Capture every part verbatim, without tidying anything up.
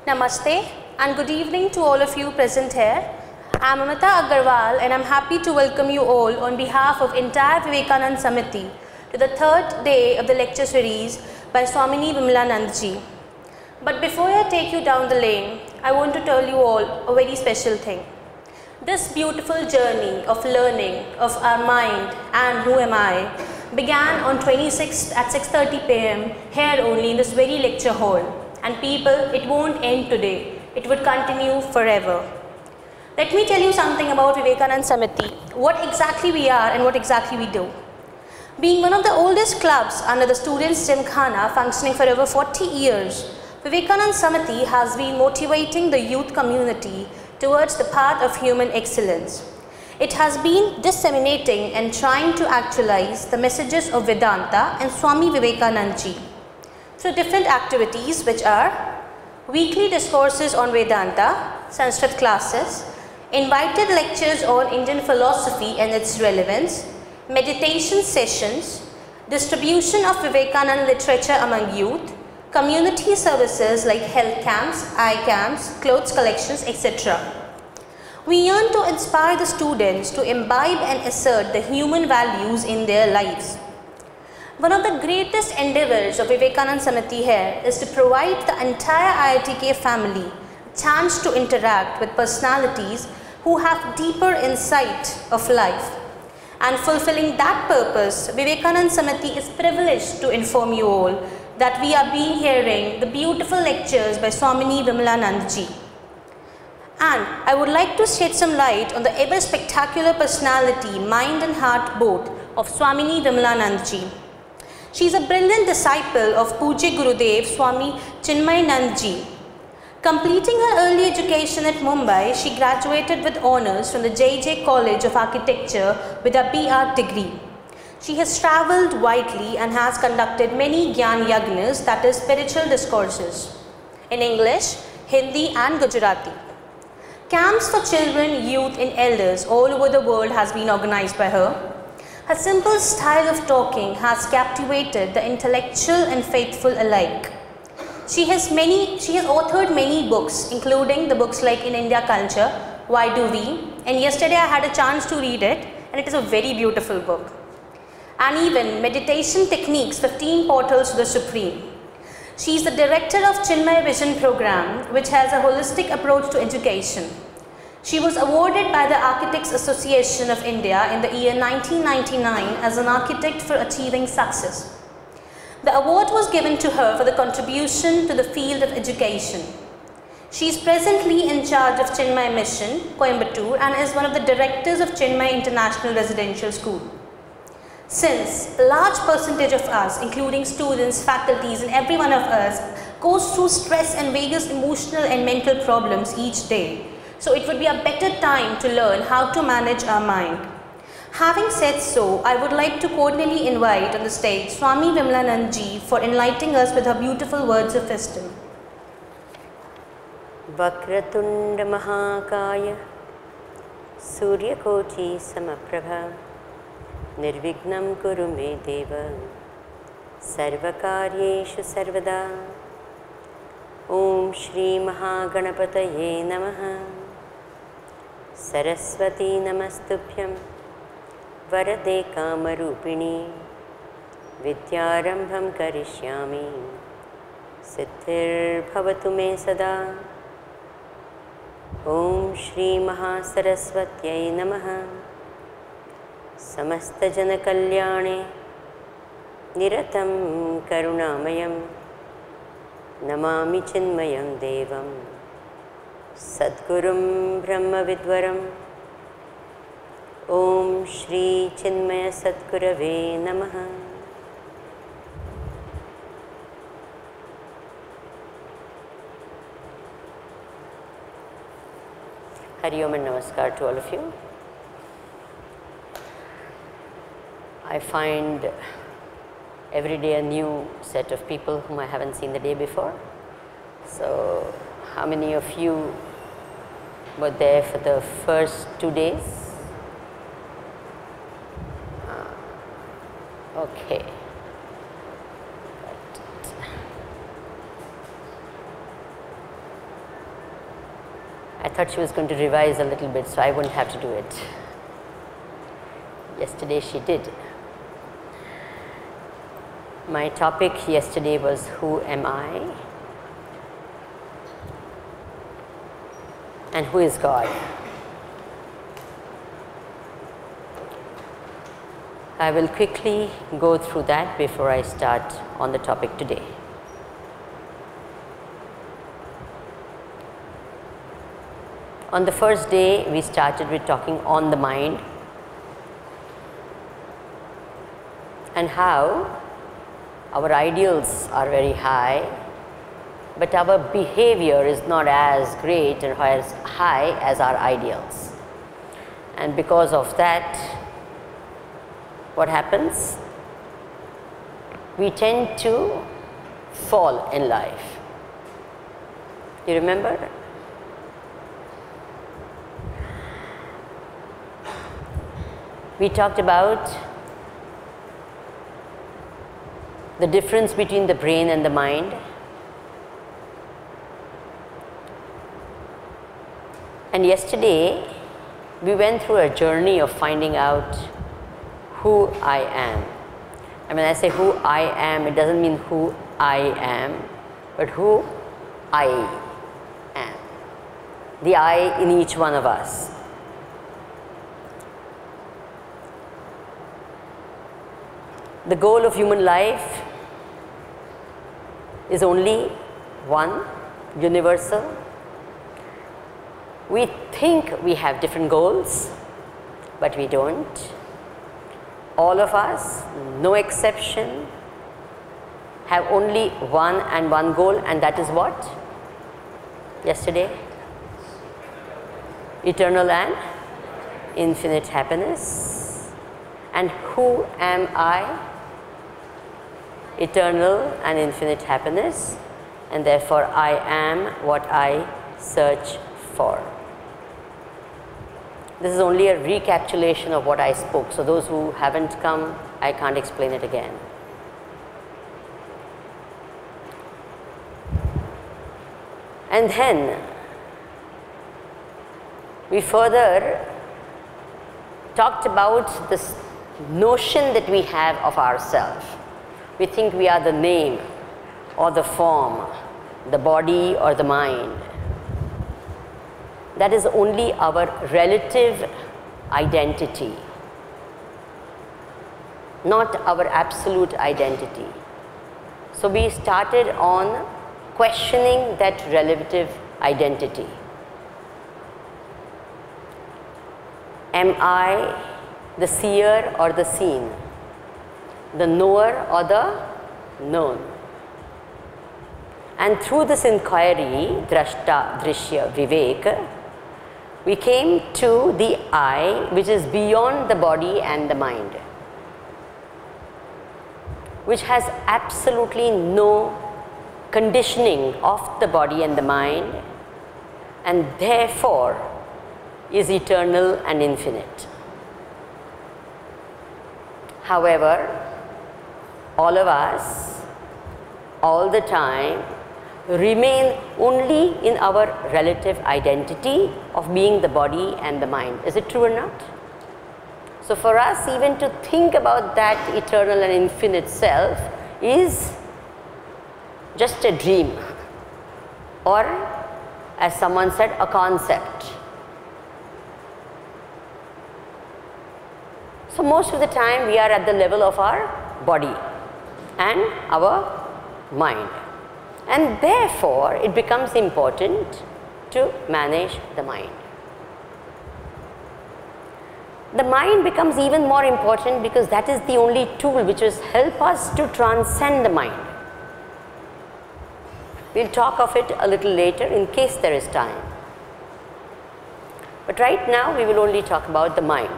Namaste and good evening to all of you present here. I am Amita Agarwal and I am happy to welcome you all on behalf of entire Vivekananda Samiti to the third day of the lecture series by Swamini Vimalananda ji. But before I take you down the lane, I want to tell you all a very special thing. This beautiful journey of learning of our mind and who am I began on twenty-sixth at six thirty p m here only in this very lecture hall. And people, it won't end today. It would continue forever. Let me tell you something about Vivekananda Samiti, what exactly we are and what exactly we do. Being one of the oldest clubs under the Students' Gymkhana functioning for over forty years, Vivekananda Samiti has been motivating the youth community towards the path of human excellence. It has been disseminating and trying to actualize the messages of Vedanta and Swami Vivekananda ji through different activities which are weekly discourses on Vedanta, Sanskrit classes, invited lectures on Indian philosophy and its relevance, meditation sessions, distribution of Vivekananda literature among youth, community services like health camps, eye camps, clothes collections, et cetera. We yearn to inspire the students to imbibe and assert the human values in their lives. One of the greatest endeavors of Vivekananda Samiti here is to provide the entire I I T K family a chance to interact with personalities who have deeper insight of life. And fulfilling that purpose, Vivekananda Samiti is privileged to inform you all that we are being hearing the beautiful lectures by Swamini Vimalananda ji. And I would like to shed some light on the ever spectacular personality, mind and heart both, of Swamini Vimalananda ji. She is a brilliant disciple of Pujya Gurudev Swami Chinmayanand ji. Completing her early education at Mumbai, she graduated with honours from the J J College of Architecture with a B Arch degree. She has travelled widely and has conducted many Gyan Yagnas, that is spiritual discourses, in English, Hindi and Gujarati. Camps for children, youth and elders all over the world has been organised by her. Her simple style of talking has captivated the intellectual and faithful alike. She has, many, she has authored many books, including the books like In India Culture, Why Do We? And yesterday I had a chance to read it and it is a very beautiful book. And even Meditation Techniques, fifteen Portals to the Supreme. She is the director of Chinmay Vision program, which has a holistic approach to education. She was awarded by the Architects Association of India in the year nineteen ninety-nine as an architect for achieving success. The award was given to her for the contribution to the field of education. She is presently in charge of Chinmay Mission, Coimbatore, and is one of the directors of Chinmay International Residential School. Since a large percentage of us, including students, faculties and every one of us, goes through stress and various emotional and mental problems each day, so it would be a better time to learn how to manage our mind. Having said so, I would like to cordially invite on the stage Swami Vimalananda ji for enlightening us with her beautiful words of wisdom. Vakratunda Mahakaya Suryakoti Samaprabha Nirvignam Kuru Me Deva Sarvakaryeshu Sarvada Om Shri Mahaganapataye Namaha Saraswati Namastubhyam Varade Kamarupini Vidyarambham Karishyami Siddhir Bhavatu Me Sada Om Shri Mahasaraswatyai Namaha Samasta Jana Kalyane Niratam Karunamayam Namami Chinmayam Devam Sadgurum Brahma Vidwaram Om Shri Chinmaya Sadgurave Namaha. Hari Om and Namaskar to all of you. I find every day a new set of people whom I haven't seen the day before. So, how many of you were there for the first two days? Uh, okay. thought she was going to revise a little bit so I wouldn't have to do it. Yesterday she did. My topic yesterday was who am I and who is God. I will quickly go through that before I start on the topic today. On the first day, we started with talking on the mind and how our ideals are very high, but our behavior is not as great and as high as our ideals. And because of that, what happens? We tend to fall in life. You remember? We talked about the difference between the brain and the mind. And yesterday, we went through a journey of finding out who I am. And when I say who I am, it doesn't mean who I am, but who I am. The I in each one of us. The goal of human life is only one, universal. We think we have different goals, but we don't. All of us, no exception, have only one and one goal, and that is what? Yesterday? Eternal and infinite happiness. And who am I? Eternal and infinite happiness, and therefore I am what I search for. This is only a recapitulation of what I spoke, so those who haven't come, I can't explain it again. And then we further talked about this notion that we have of ourselves. We think we are the name or the form, the body or the mind. That is only our relative identity, not our absolute identity. So we started on questioning that relative identity. Am I the seer or the seen? The knower or the known? And through this inquiry, drashta, drishya, vivek, we came to the I, which is beyond the body and the mind, which has absolutely no conditioning of the body and the mind, and therefore is eternal and infinite. However, all of us, all the time, remain only in our relative identity of being the body and the mind. Is it true or not? So for us, even to think about that eternal and infinite self is just a dream, or as someone said, a concept. So most of the time we are at the level of our body and our mind, and therefore it becomes important to manage the mind. The mind becomes even more important because that is the only tool which will help us to transcend the mind. We'll talk of it a little later in case there is time. But right now we will only talk about the mind.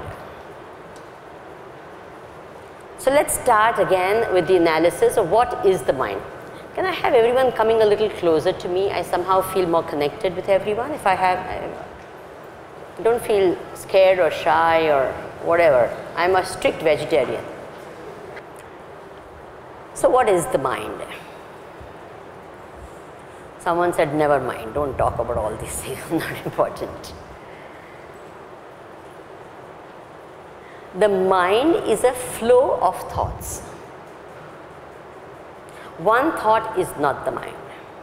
So let's start again with the analysis of what is the mind. Can I have everyone coming a little closer to me? I somehow feel more connected with everyone. If I have, I don't feel scared or shy or whatever. I'm a strict vegetarian. So what is the mind? Someone said, never mind, don't talk about all these things, not important. The mind is a flow of thoughts. One thought is not the mind.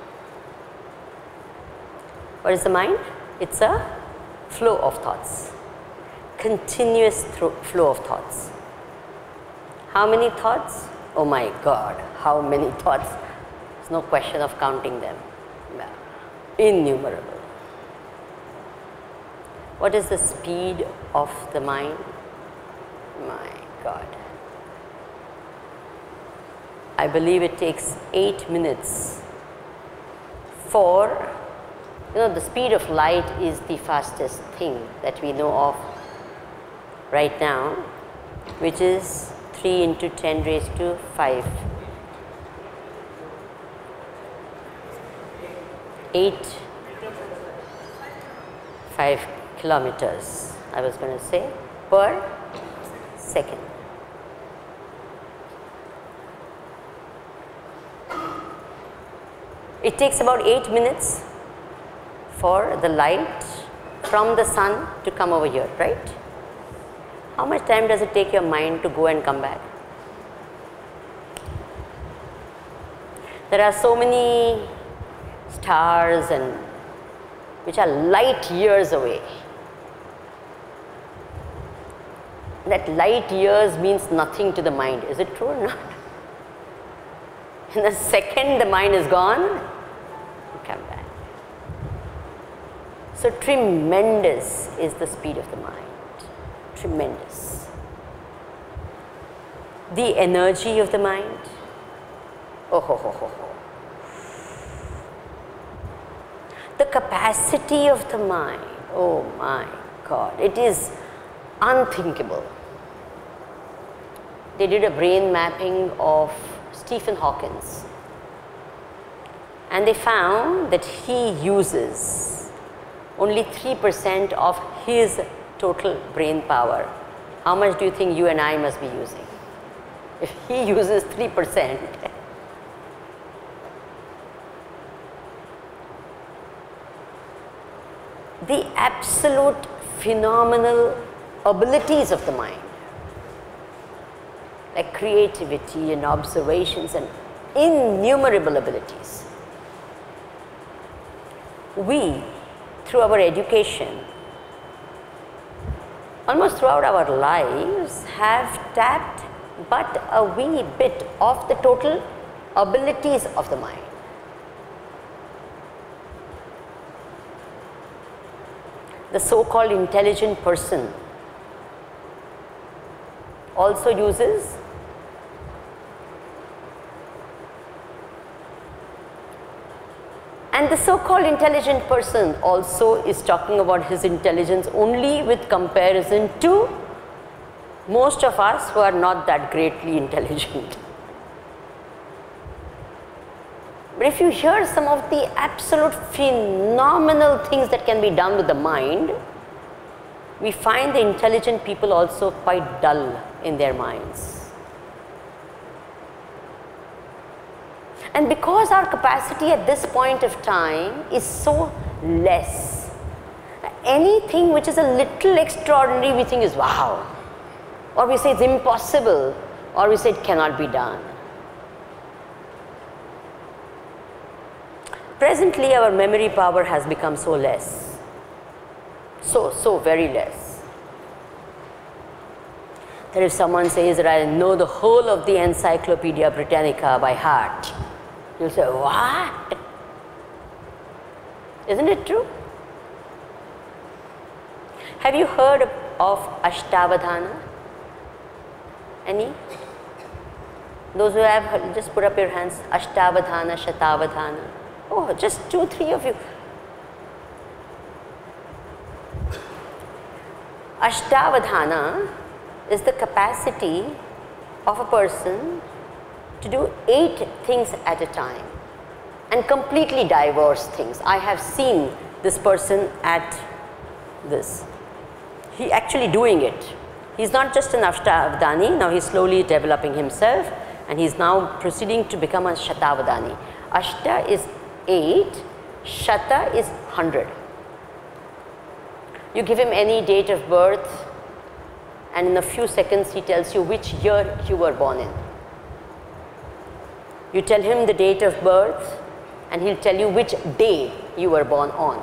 What is the mind? It's a flow of thoughts, continuous flow of thoughts. How many thoughts? Oh my God, how many thoughts? There's no question of counting them. Innumerable. What is the speed of the mind? My God. I believe it takes eight minutes for, you know, the speed of light is the fastest thing that we know of right now, which is three into ten raised to five. eight, five kilometers, I was going to say, per second. It takes about eight minutes for the light from the sun to come over here, right? How much time does it take your mind to go and come back? There are so many stars and which are light years away. That light years means nothing to the mind. Is it true or not? In the second the mind is gone, you come back. So tremendous is the speed of the mind. Tremendous. The energy of the mind. Oh ho ho ho ho. The capacity of the mind, oh my God, it is unthinkable. They did a brain mapping of Stephen Hawking, and they found that he uses only three percent of his total brain power. How much do you think you and I must be using? If he uses three percent, the absolute phenomenal abilities of the mind, like creativity and observations and innumerable abilities. We, through our education, almost throughout our lives, have tapped but a wee bit of the total abilities of the mind. The so-called intelligent person also uses and the so-called intelligent person also is talking about his intelligence only with comparison to most of us who are not that greatly intelligent. But if you hear some of the absolute phenomenal things that can be done with the mind, we find the intelligent people also quite dull in their minds. And because our capacity at this point of time is so less, anything which is a little extraordinary we think is wow, or we say it's impossible, or we say it cannot be done. Presently, our memory power has become so less, so, so very less, that if someone says that I know the whole of the Encyclopedia Britannica by heart, you'll say, what? Isn't it true? Have you heard of Ashtavadhana? Any? Those who have heard, just put up your hands. Ashtavadhana, Shatavadhana. Oh, just two, three of you. Ashtavadhana is the capacity of a person to do eight things at a time and completely diverse things. I have seen this person at this. He actually doing it. He's not just an Ashtavadhani, now he's slowly developing himself and he's now proceeding to become a Shatavadhani. Ashta is eight Shata is hundred. You give him any date of birth and in a few seconds he tells you which year you were born in. You tell him the date of birth and he'll tell you which day you were born on.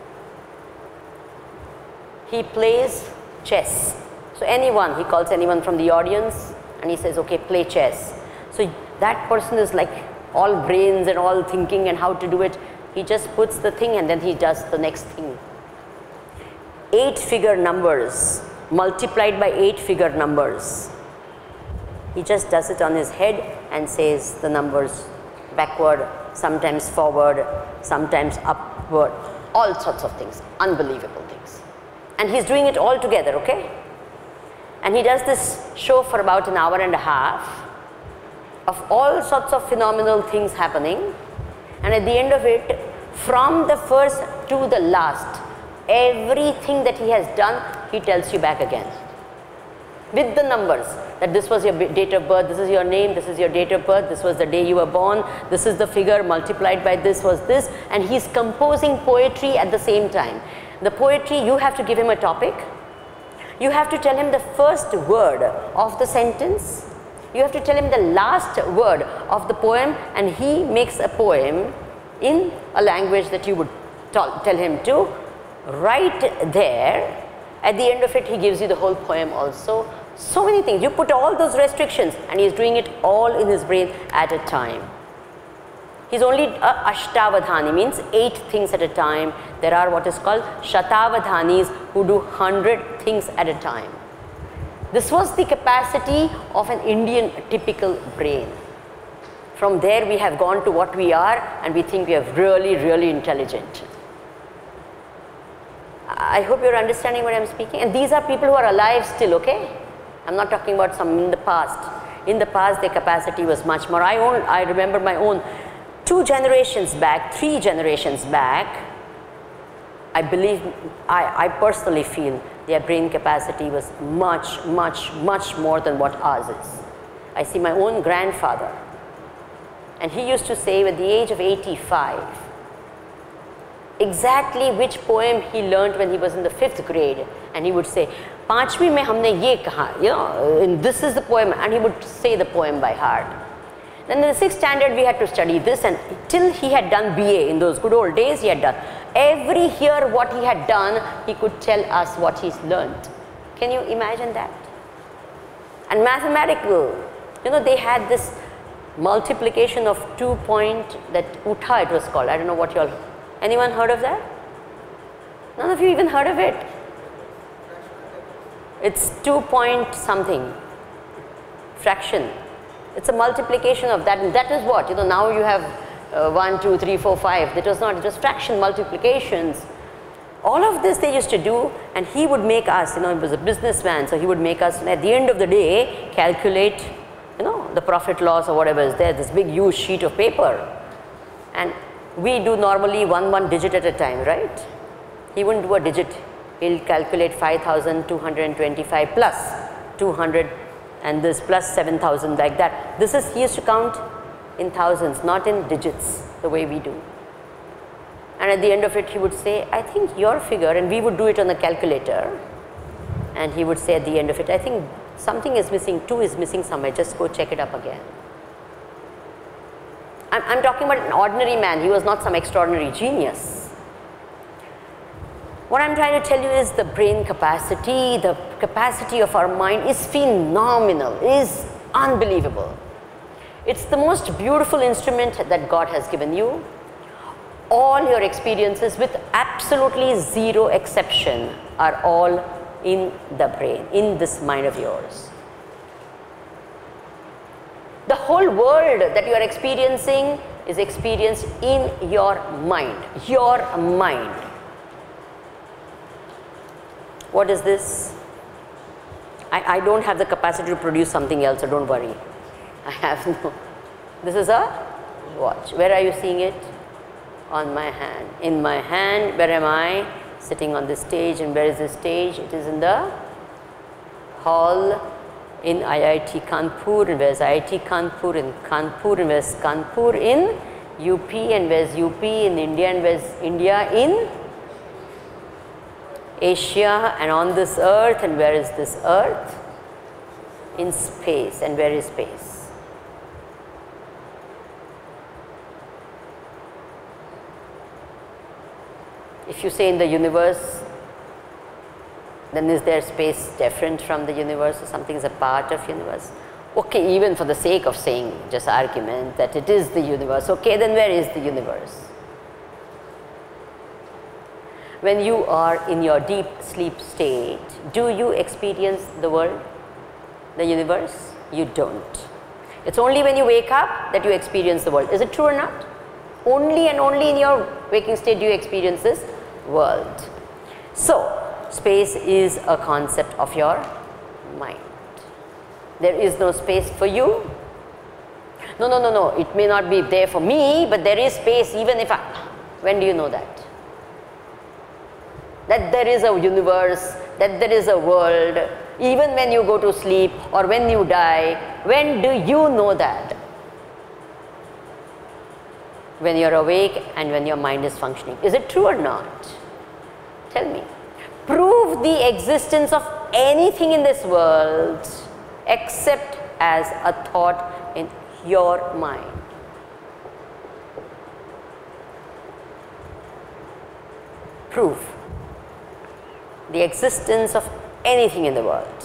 He plays chess. So anyone, he calls anyone from the audience and he says, okay, play chess. So that person is like all brains and all thinking and how to do it. He just puts the thing and then he does the next thing. Eight figure numbers multiplied by eight figure numbers. He just does it on his head and says the numbers backward, sometimes forward, sometimes upward, all sorts of things, unbelievable things. And he's doing it all together, okay? And he does this show for about an hour and a half of all sorts of phenomenal things happening. And at the end of it, from the first to the last, everything that he has done, he tells you back again. With the numbers, that this was your date of birth, this is your name, this is your date of birth, this was the day you were born, this is the figure multiplied by this was this, and he's composing poetry at the same time. The poetry, you have to give him a topic, you have to tell him the first word of the sentence, you have to tell him the last word of the poem, and he makes a poem in a language that you would tell him to. Right there, at the end of it, he gives you the whole poem also. So many things. You put all those restrictions and he's doing it all in his brain at a time. He's only a ashtavadhani, means eight things at a time. There are what is called shatavadhanis who do hundred things at a time. This was the capacity of an Indian typical brain. From there we have gone to what we are and we think we are really, really intelligent. I hope you're understanding what I'm speaking. And these are people who are alive still, okay? I'm not talking about some in the past. In the past, their capacity was much more. I, own, I remember my own two generations back, three generations back, I believe, I, I personally feel their brain capacity was much, much, much more than what ours is. I see my own grandfather, and he used to say at the age of eighty-five, exactly which poem he learned when he was in the fifth grade, and he would say, Panchvi mein humne ye kaha, you know, and this is the poem, and he would say the poem by heart. Then in the sixth standard we had to study this, and till he had done B A in those good old days, he had done. Every year what he had done, he could tell us what he's learnt. Can you imagine that? And mathematical, you know, they had this multiplication of two point, that utha it was called, I don't know what you all, anyone heard of that? None of you even heard of it. It's two point something, fraction. It's a multiplication of that, and that is what, you know, now you have uh, one, two, three, four, five. That was not, it was fraction multiplications. All of this they used to do, and he would make us, you know, he was a businessman, so he would make us, at the end of the day, calculate, you know, the profit loss or whatever is there, this big huge sheet of paper. And we do normally one, one digit at a time, right? He wouldn't do a digit. He'll calculate five thousand two hundred twenty-five plus two hundred and this plus seven thousand, like that. This is, he used to count in thousands, not in digits, the way we do. And at the end of it, he would say, I think your figure, and we would do it on the calculator, and he would say at the end of it, I think something is missing, two is missing somewhere, just go check it up again. I'm, I'm talking about an ordinary man, he was not some extraordinary genius. What I'm trying to tell you is the brain capacity, the capacity of our mind is phenomenal, is unbelievable. It's the most beautiful instrument that God has given you. All your experiences, with absolutely zero exception, are all in the brain, in this mind of yours. The whole world that you are experiencing is experienced in your mind, your mind. What is this? I, I don't have the capacity to produce something else, so don't worry. I have no. This is a watch. Where are you seeing it? On my hand. In my hand, where am I? Sitting on the stage. And where is the stage? It is in the hall in I I T Kanpur. And where is I I T Kanpur? In Kanpur. And where is Kanpur? In U P, and where's U P in India, and where's India in Asia, and on this earth, and where is this earth? In space, and where is space? If you say in the universe, then is there space different from the universe, or something is a part of universe? Okay, even for the sake of saying just argument that it is the universe, okay, then where is the universe? When you are in your deep sleep state, do you experience the world, the universe? You don't. It's only when you wake up that you experience the world. Is it true or not? Only and only in your waking state do you experience this world. So, space is a concept of your mind. There is no space for you. No, no, no, no. It may not be there for me, but there is space even if I... When do you know that? That there is a universe, that there is a world, even when you go to sleep or when you die. When do you know that? When you're awake and when your mind is functioning. Is it true or not? Tell me. Prove the existence of anything in this world except as a thought in your mind. Prove the existence of anything in the world.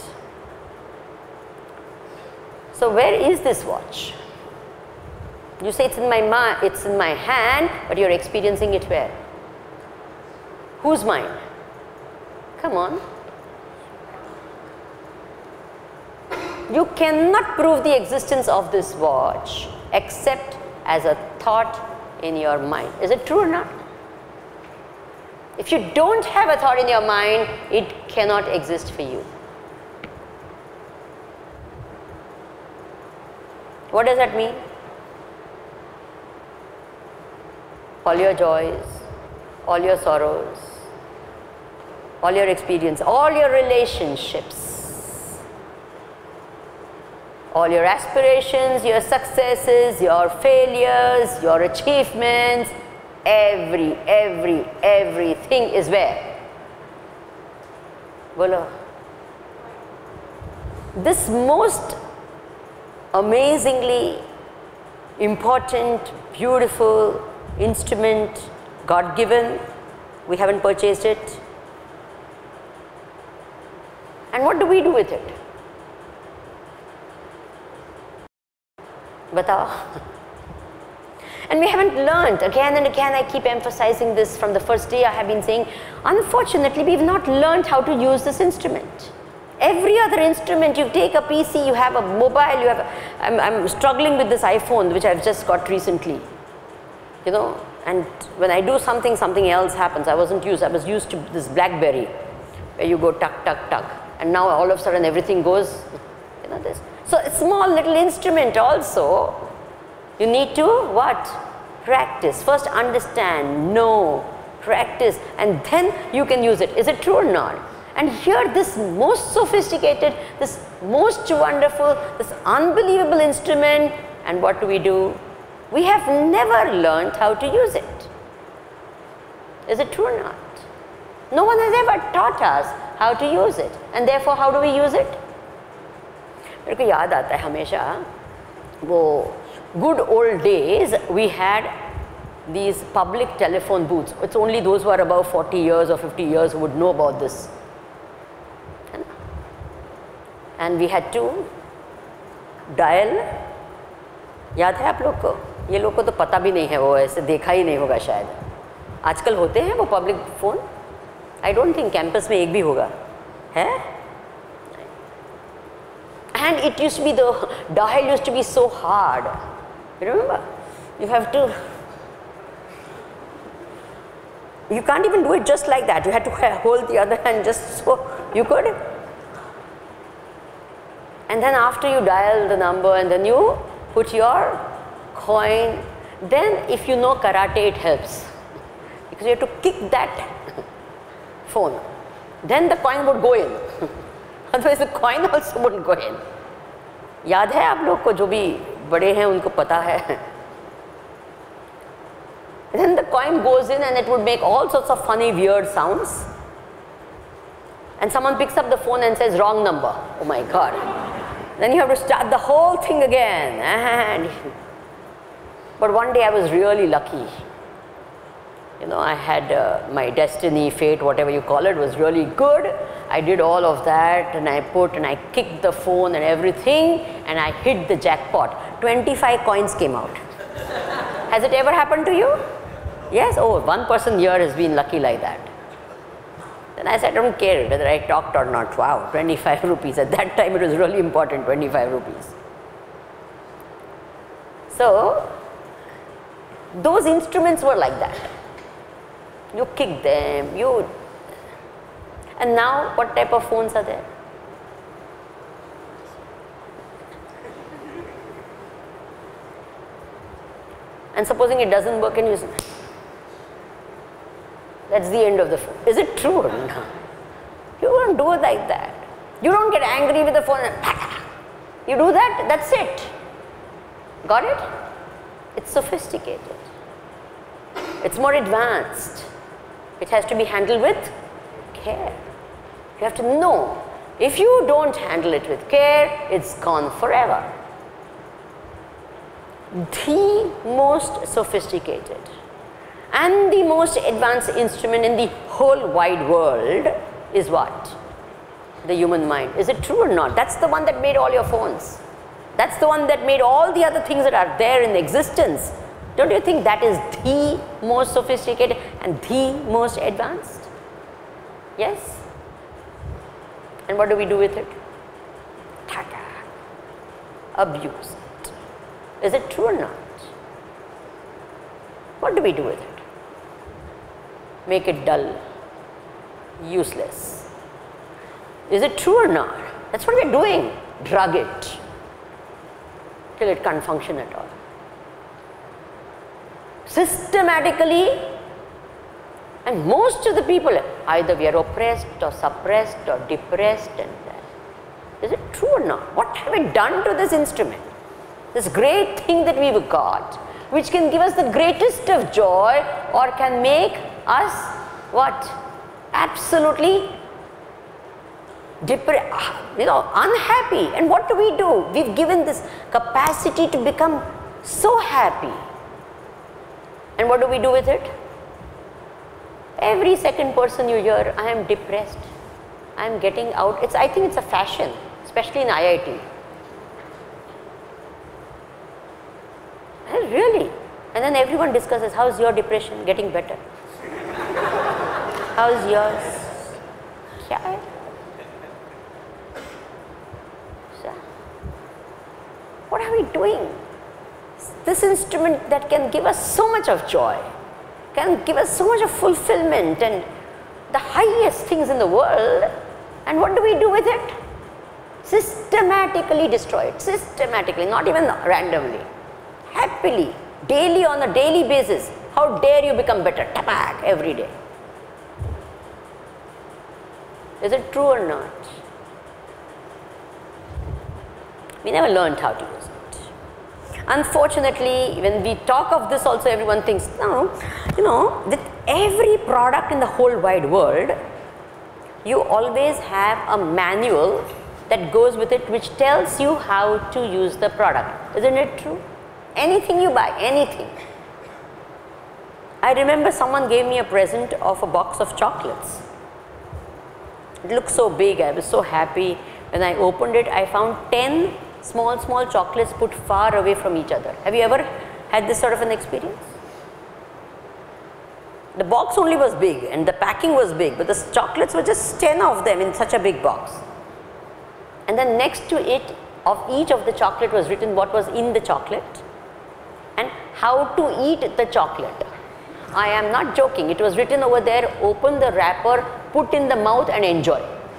So where is this watch? You say it's in my mind, it's in my hand, but you're experiencing it where? Whose mind? Come on. You cannot prove the existence of this watch except as a thought in your mind. Is it true or not? If you don't have a thought in your mind, it cannot exist for you. What does that mean? All your joys, all your sorrows, all your experience, all your relationships, all your aspirations, your successes, your failures, your achievements, every, every, everything is where? Bolo. This most amazingly important, beautiful instrument, God-given, we haven't purchased it. And what do we do with it? Batao. And we haven't learned. Again and again I keep emphasizing this from the first day I have been saying, unfortunately we have not learned how to use this instrument. Every other instrument, you take a P C, you have a mobile, you have a, I'm, I'm struggling with this iPhone which I've just got recently. You know, and when I do something, something else happens. I wasn't used, I was used to this BlackBerry where you go tuck, tuck, tuck. And now all of a sudden everything goes, you know this. So a small little instrument also, you need to what? Practice. First understand, know, practice, and then you can use it. Is it true or not? And here this most sophisticated, this most wonderful, this unbelievable instrument, and what do we do? We have never learned how to use it. Is it true or not? No one has ever taught us how to use it, and therefore how do we use it? मेरे को याद आता है हमेशा वो good old days we had these public telephone booths. It's only those who are above forty years or fifty years who would know about this. And we had to dial. याद है आप लोग को? ये लोग को तो पता भी नहीं है, वो ऐसे देखा ही नहीं होगा शायद. आजकल होते हैं वो public phone. I don't think campus में एक भी होगा, है? And it used to be, the dial used to be so hard. You remember? You have to, you can't even do it just like that. You had to hold the other hand just so you could. And then after you dial the number and then you put your coin, then if you know karate, it helps. Because you have to kick that phone. Then the coin would go in. Otherwise the coin also wouldn't go in. याद है आप लोग को, जो भी बड़े हैं उनको पता है. coin goes in and it would make all sorts of funny, weird sounds. And someone picks up the phone and says, wrong number. Oh my God. Then you have to start the whole thing again. And but one day I was really lucky. You know, I had uh, my destiny, fate, whatever you call it, was really good. I did all of that and I put and I kicked the phone and everything and I hit the jackpot. twenty-five coins came out. Has it ever happened to you? Yes? Oh, one person here has been lucky like that. Then I said, I don't care whether I talked or not. Wow, twenty-five rupees. At that time it was really important, twenty-five rupees. So, those instruments were like that. You kick them, you... And now, what type of phones are there? And supposing it doesn't work and you say, that's the end of the phone. Is it true or not? You don't do it like that. You don't get angry with the phone and you do that, that's it. Got it? It's sophisticated. It's more advanced. It has to be handled with care. You have to know. If you don't handle it with care, it's gone forever. The most sophisticated and the most advanced instrument in the whole wide world is what? The human mind. Is it true or not? That's the one that made all your phones. That's the one that made all the other things that are there in existence. Don't you think that is the most sophisticated and the most advanced? Yes? And what do we do with it? Ta-ta. Abuse it. Is it true or not? What do we do with it? Make it dull, useless. Is it true or not? That's what we're doing. Drug it till it can't function at all. Systematically, and most of the people, either we are oppressed or suppressed or depressed and that. Is it true or not? What have we done to this instrument? This great thing that we've got, which can give us the greatest of joy or can make us what? Absolutely depressed, you know, unhappy. And what do we do? We've given this capacity to become so happy. And what do we do with it? Every second person you hear, I am depressed, I am getting out. It's, I think it's a fashion, especially in I I T. And really. And then everyone discusses, how's your depression getting better? How's yours? Yeah. So, what are we doing? This instrument that can give us so much of joy, can give us so much of fulfillment and the highest things in the world, and what do we do with it? Systematically destroy it, systematically, not even randomly, happily, daily, on a daily basis. How dare you become better? Tapak every day. Is it true or not? We never learned how to use it. Unfortunately, when we talk of this also, everyone thinks, no, you know, with every product in the whole wide world, you always have a manual that goes with it which tells you how to use the product. Isn't it true? Anything you buy, anything. I remember someone gave me a present of a box of chocolates. It looked so big, I was so happy. When I opened it, I found ten small, small chocolates put far away from each other. Have you ever had this sort of an experience? The box only was big and the packing was big, but the chocolates were just ten of them in such a big box. And then next to it, of each of the chocolate was written what was in the chocolate and how to eat the chocolate. I am not joking, it was written over there, open the wrapper, put in the mouth and enjoy.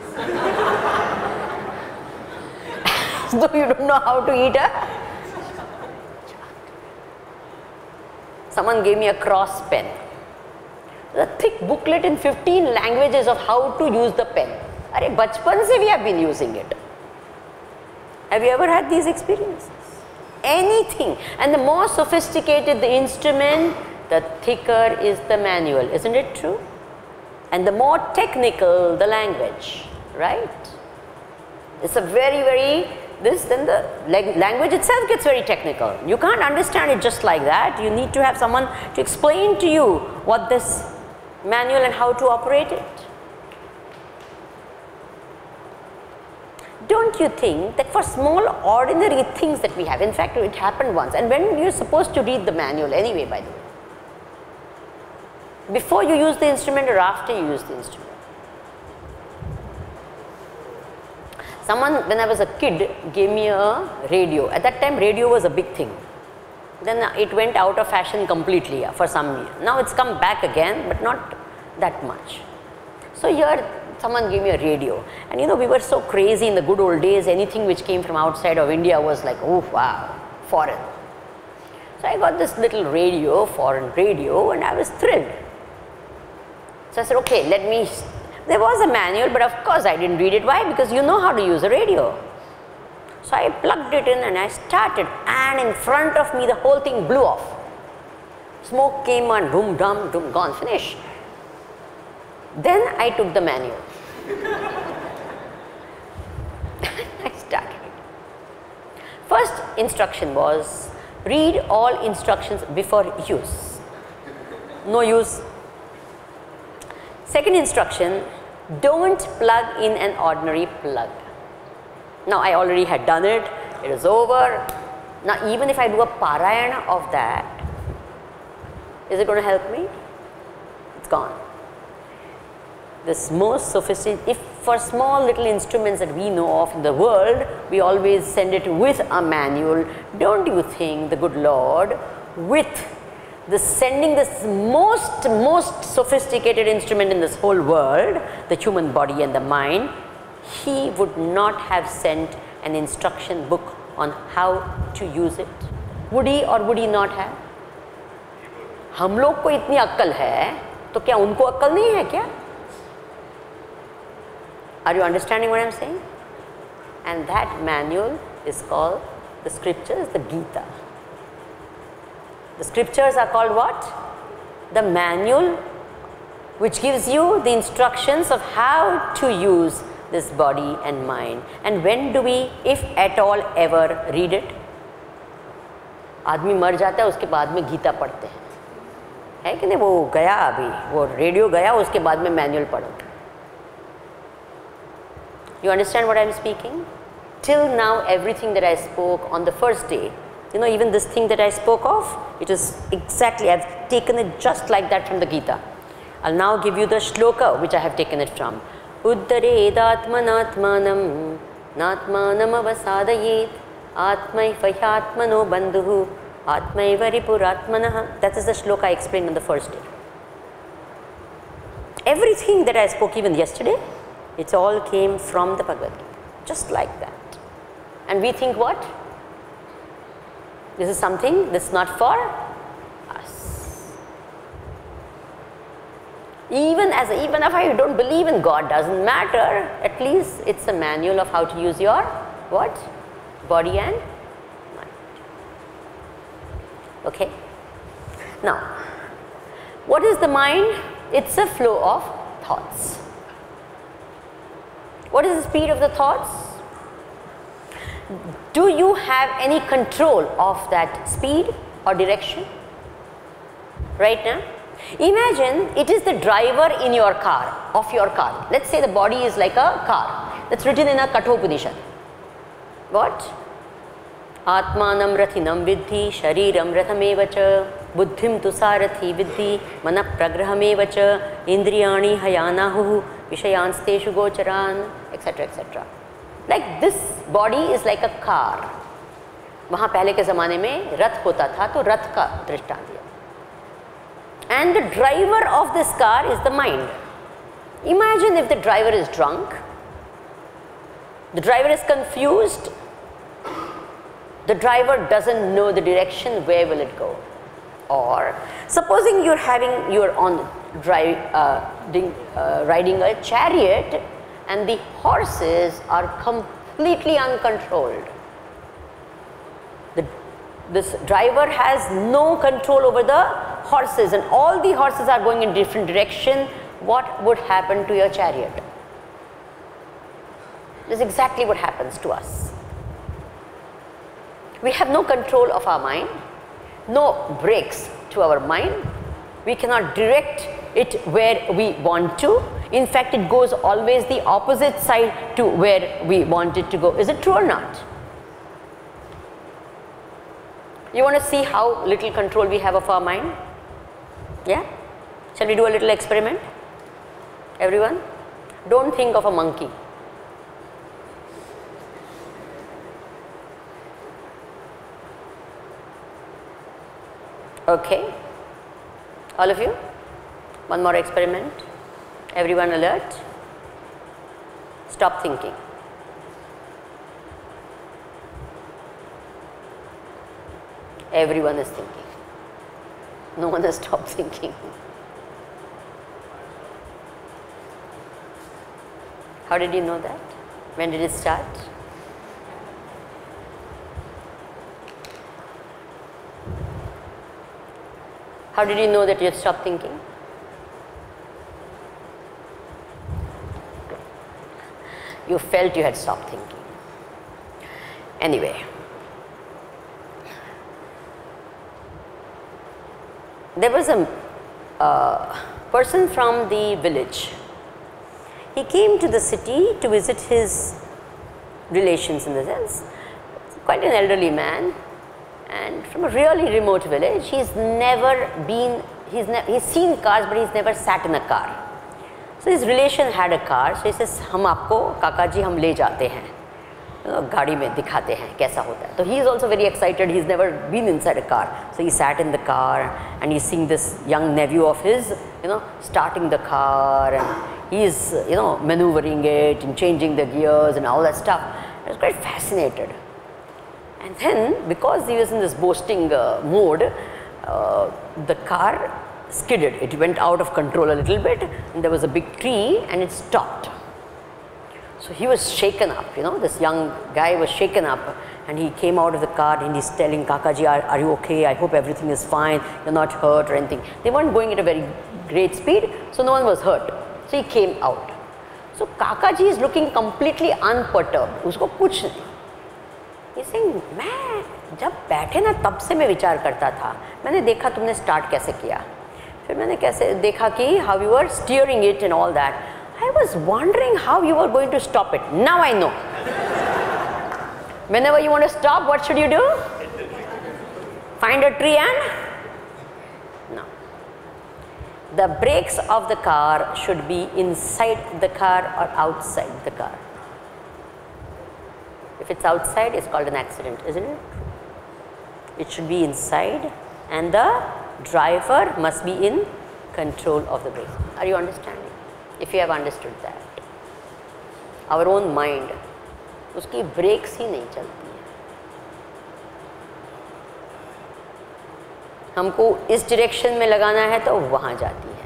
So you don't know how to eat a... Someone gave me a cross pen. A thick booklet in fifteen languages of how to use the pen. Arey, bachpan se we have been using it. Have you ever had these experiences? Anything. And the more sophisticated the instrument, the thicker is the manual, isn't it true? And the more technical the language, right? It's a very, very, this then the language itself gets very technical. You can't understand it just like that. You need to have someone to explain to you what this manual and how to operate it. Don't you think that for small ordinary things that we have, in fact it happened once, and when you're supposed to read the manual anyway, by the way, before you use the instrument or after you use the instrument? Someone, when I was a kid, gave me a radio. At that time radio was a big thing. Then it went out of fashion completely for some years. Now it's come back again, but not that much. So here someone gave me a radio, and you know, we were so crazy in the good old days, anything which came from outside of India was like, oh wow, foreign. So I got this little radio, foreign radio, and I was thrilled. So I said, okay, let me, there was a manual, but of course I didn't read it. Why? Because you know how to use a radio. So I plugged it in and I started, and in front of me the whole thing blew off. Smoke came on, boom, dum, dum, gone, finished. Then I took the manual. I started. First instruction was, read all instructions before use. No use. Second instruction, don't plug in an ordinary plug. Now I already had done it, it is over. Now even if I do a parayana of that, is it going to help me? It's gone. This most sophisticated, if for small little instruments that we know of in the world, we always send it with a manual, don't you think the good Lord, with the sending this most, most sophisticated instrument in this whole world, the human body and the mind, He would not have sent an instruction book on how to use it? Would He or would He not have? हम लोग को इतनी अक्ल है, तो क्या उनको अक्ल नहीं है क्या? Are you understanding what I am saying? And that manual is called, the scriptures, the Gita. The scriptures are called what? The manual which gives you the instructions of how to use this body and mind. And when do we, if at all ever, read it? आदमी मर जाता है, उसके बाद में गीता पढ़ते हैं, है कि नहीं? वो गया अभी, वो रेडियो गया, उसके बाद में मैनुअल पढ़ो. You understand what I am speaking? Till now, everything that I spoke on the first day, you know, even this thing that I spoke of, it is exactly, I have taken it just like that from the Gita. I will now give you the shloka which I have taken it from. Uddaredatmanatmanam natmanam avasadayet atmaivayatmano bandhuhu atmaivarippuratmanah. That is the shloka I explained on the first day. Everything that I spoke even yesterday, it all came from the Bhagavad Gita, just like that. And we think what? This is something that's not for us. Even as a, even if I don't believe in God, doesn't matter. At least it's a manual of how to use your what? Body and mind. Okay. Now, what is the mind? It's a flow of thoughts. What is the speed of the thoughts? Do you have any control of that speed or direction? Right now? Imagine it is the driver in your car, of your car. Let's say the body is like a car. That's written in a Kathopanishad. What? Atmanam rathinam vidhi, shariram rathamevacha, buddhim tu sarathi vidhi, mana pragrahamevacha, indriyani hayanahu, vishayansteshu gocharan, et cetera et cetera. Like this body is like a car. वहाँ पहले के ज़माने में रथ होता था, तो रथ का दृष्टांत दिया. And the driver of this car is the mind. Imagine if the driver is drunk, the driver is confused, the driver doesn't know the direction, where will it go? Or supposing you're having, you're on drive, uh, ding, uh, riding a chariot, and the horses are completely uncontrolled. The, this driver has no control over the horses and all the horses are going in different direction, what would happen to your chariot? This is exactly what happens to us. We have no control of our mind, no brakes to our mind. We cannot direct it where we want to. In fact, it goes always the opposite side to where we want it to go. Is it true or not? You want to see how little control we have of our mind? Yeah? Shall we do a little experiment? Everyone? Don't think of a monkey. Okay. All of you? One more experiment. Everyone alert. Stop thinking. Everyone is thinking. No one has stopped thinking. How did you know that? When did it start? How did you know that you had stopped thinking? You felt you had stopped thinking. Anyway, there was a uh, person from the village. He came to the city to visit his relations, in the sense, quite an elderly man, and from a really remote village. He's never been, he's, ne he's seen cars, but he's never sat in a car. So his relation had a car, so he says, हम आपको काका जी हम ले जाते हैं, गाड़ी में दिखाते हैं कैसा होता है. So he is also very excited. He's never been inside a car. So he sat in the car and he's seeing this young nephew of his, you know, starting the car, and he's, you know, maneuvering it and changing the gears and all that stuff. I was quite fascinated. And then, because he was in this boasting uh, mode, uh, the car skidded. It went out of control a little bit, and there was a big tree and it stopped. So he was shaken up, you know, this young guy was shaken up, and he came out of the car and he's telling, Kakaji, are, are you okay? I hope everything is fine, you're not hurt or anything. They weren't going at a very great speed, so no one was hurt. So he came out. So Kakaji is looking completely unperturbed. Usko kuch nahi. He's saying, मैं जब बैठे ना तब से मैं विचार करता था, मैंने देखा तुमने स्टार्ट कैसे किया, फिर मैंने कैसे देखा कि how you were steering it and all that. I was wondering how you were going to stop it. Now I know. Whenever you want to stop, what should you do? Find a tree and? No. The brakes of the car should be inside the car or outside the car. If it's outside, it's called an accident, isn't it? It should be inside, and the driver must be in control of the brakes. Are you understanding? If you have understood that. Our own mind, उसकी brakes ही नहीं चलती हैं. हमको इस direction में लगाना है तो वहाँ जाती है.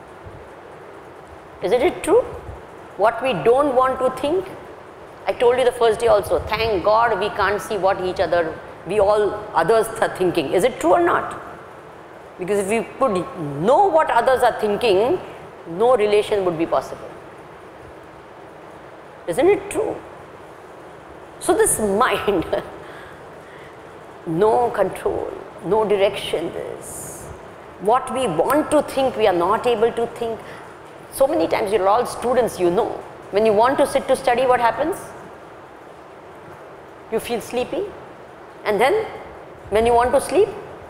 Isn't it true? What we don't want to think, I told you the first day also, thank God we can't see what each other, we all others are thinking. Is it true or not? Because if we could know what others are thinking, no relation would be possible. Isn't it true? So this mind, no control, no direction, this. What we want to think, we are not able to think. So many times, you're all students, you know. When you want to sit to study, what happens? You feel sleepy. And then, when you want to sleep,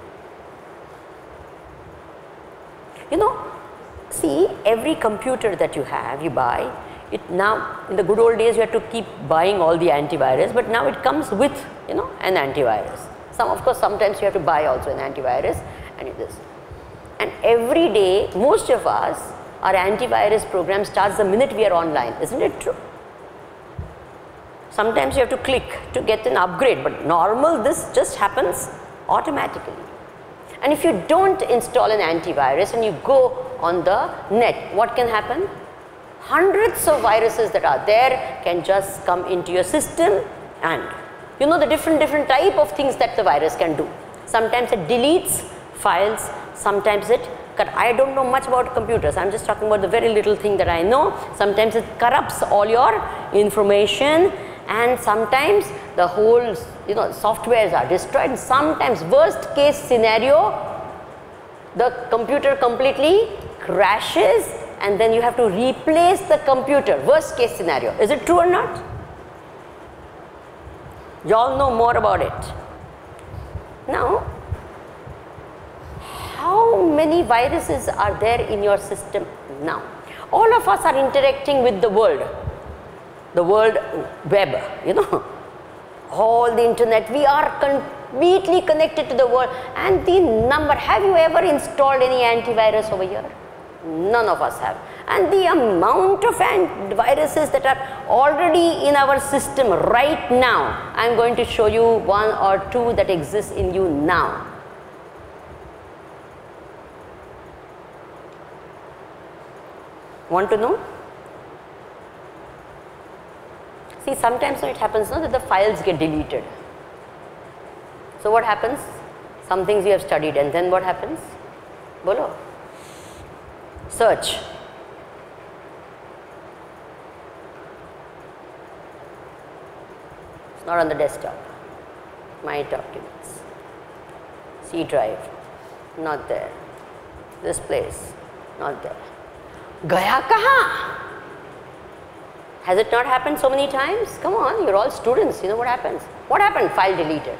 you know, see, every computer that you have, you buy, it now, in the good old days, you had to keep buying all the antivirus, but now it comes with, you know, an antivirus. Some, of course, sometimes you have to buy also an antivirus and this. And every day, most of us, our antivirus program starts the minute we are online. Isn't it true? Sometimes you have to click to get an upgrade, but normal, this just happens automatically. And if you don't install an antivirus and you go on the net, what can happen? Hundreds of viruses that are there can just come into your system, and you know the different different type of things that the virus can do. Sometimes it deletes files, sometimes it, I don't know much about computers, I am just talking about the very little thing that I know. Sometimes it corrupts all your information, and sometimes the whole, you know, softwares are destroyed, and sometimes worst case scenario, the computer completely crashes and then you have to replace the computer, worst case scenario. Is it true or not? You all know more about it. Now, how many viruses are there in your system now? All of us are interacting with the world, the world web, you know, all the internet, we are completely connected to the world, and the number, have you ever installed any antivirus over here? None of us have. And the amount of viruses that are already in our system right now, I am going to show you one or two that exist in you now. Want to know? See, sometimes it happens no, that the files get deleted. So what happens? Some things you have studied, and then what happens? Bolo. Search. It's not on the desktop. My documents. C drive. Not there. This place. Not there. Gaya kahan? Has it not happened so many times? Come on, you're all students, you know what happens. What happened? File deleted.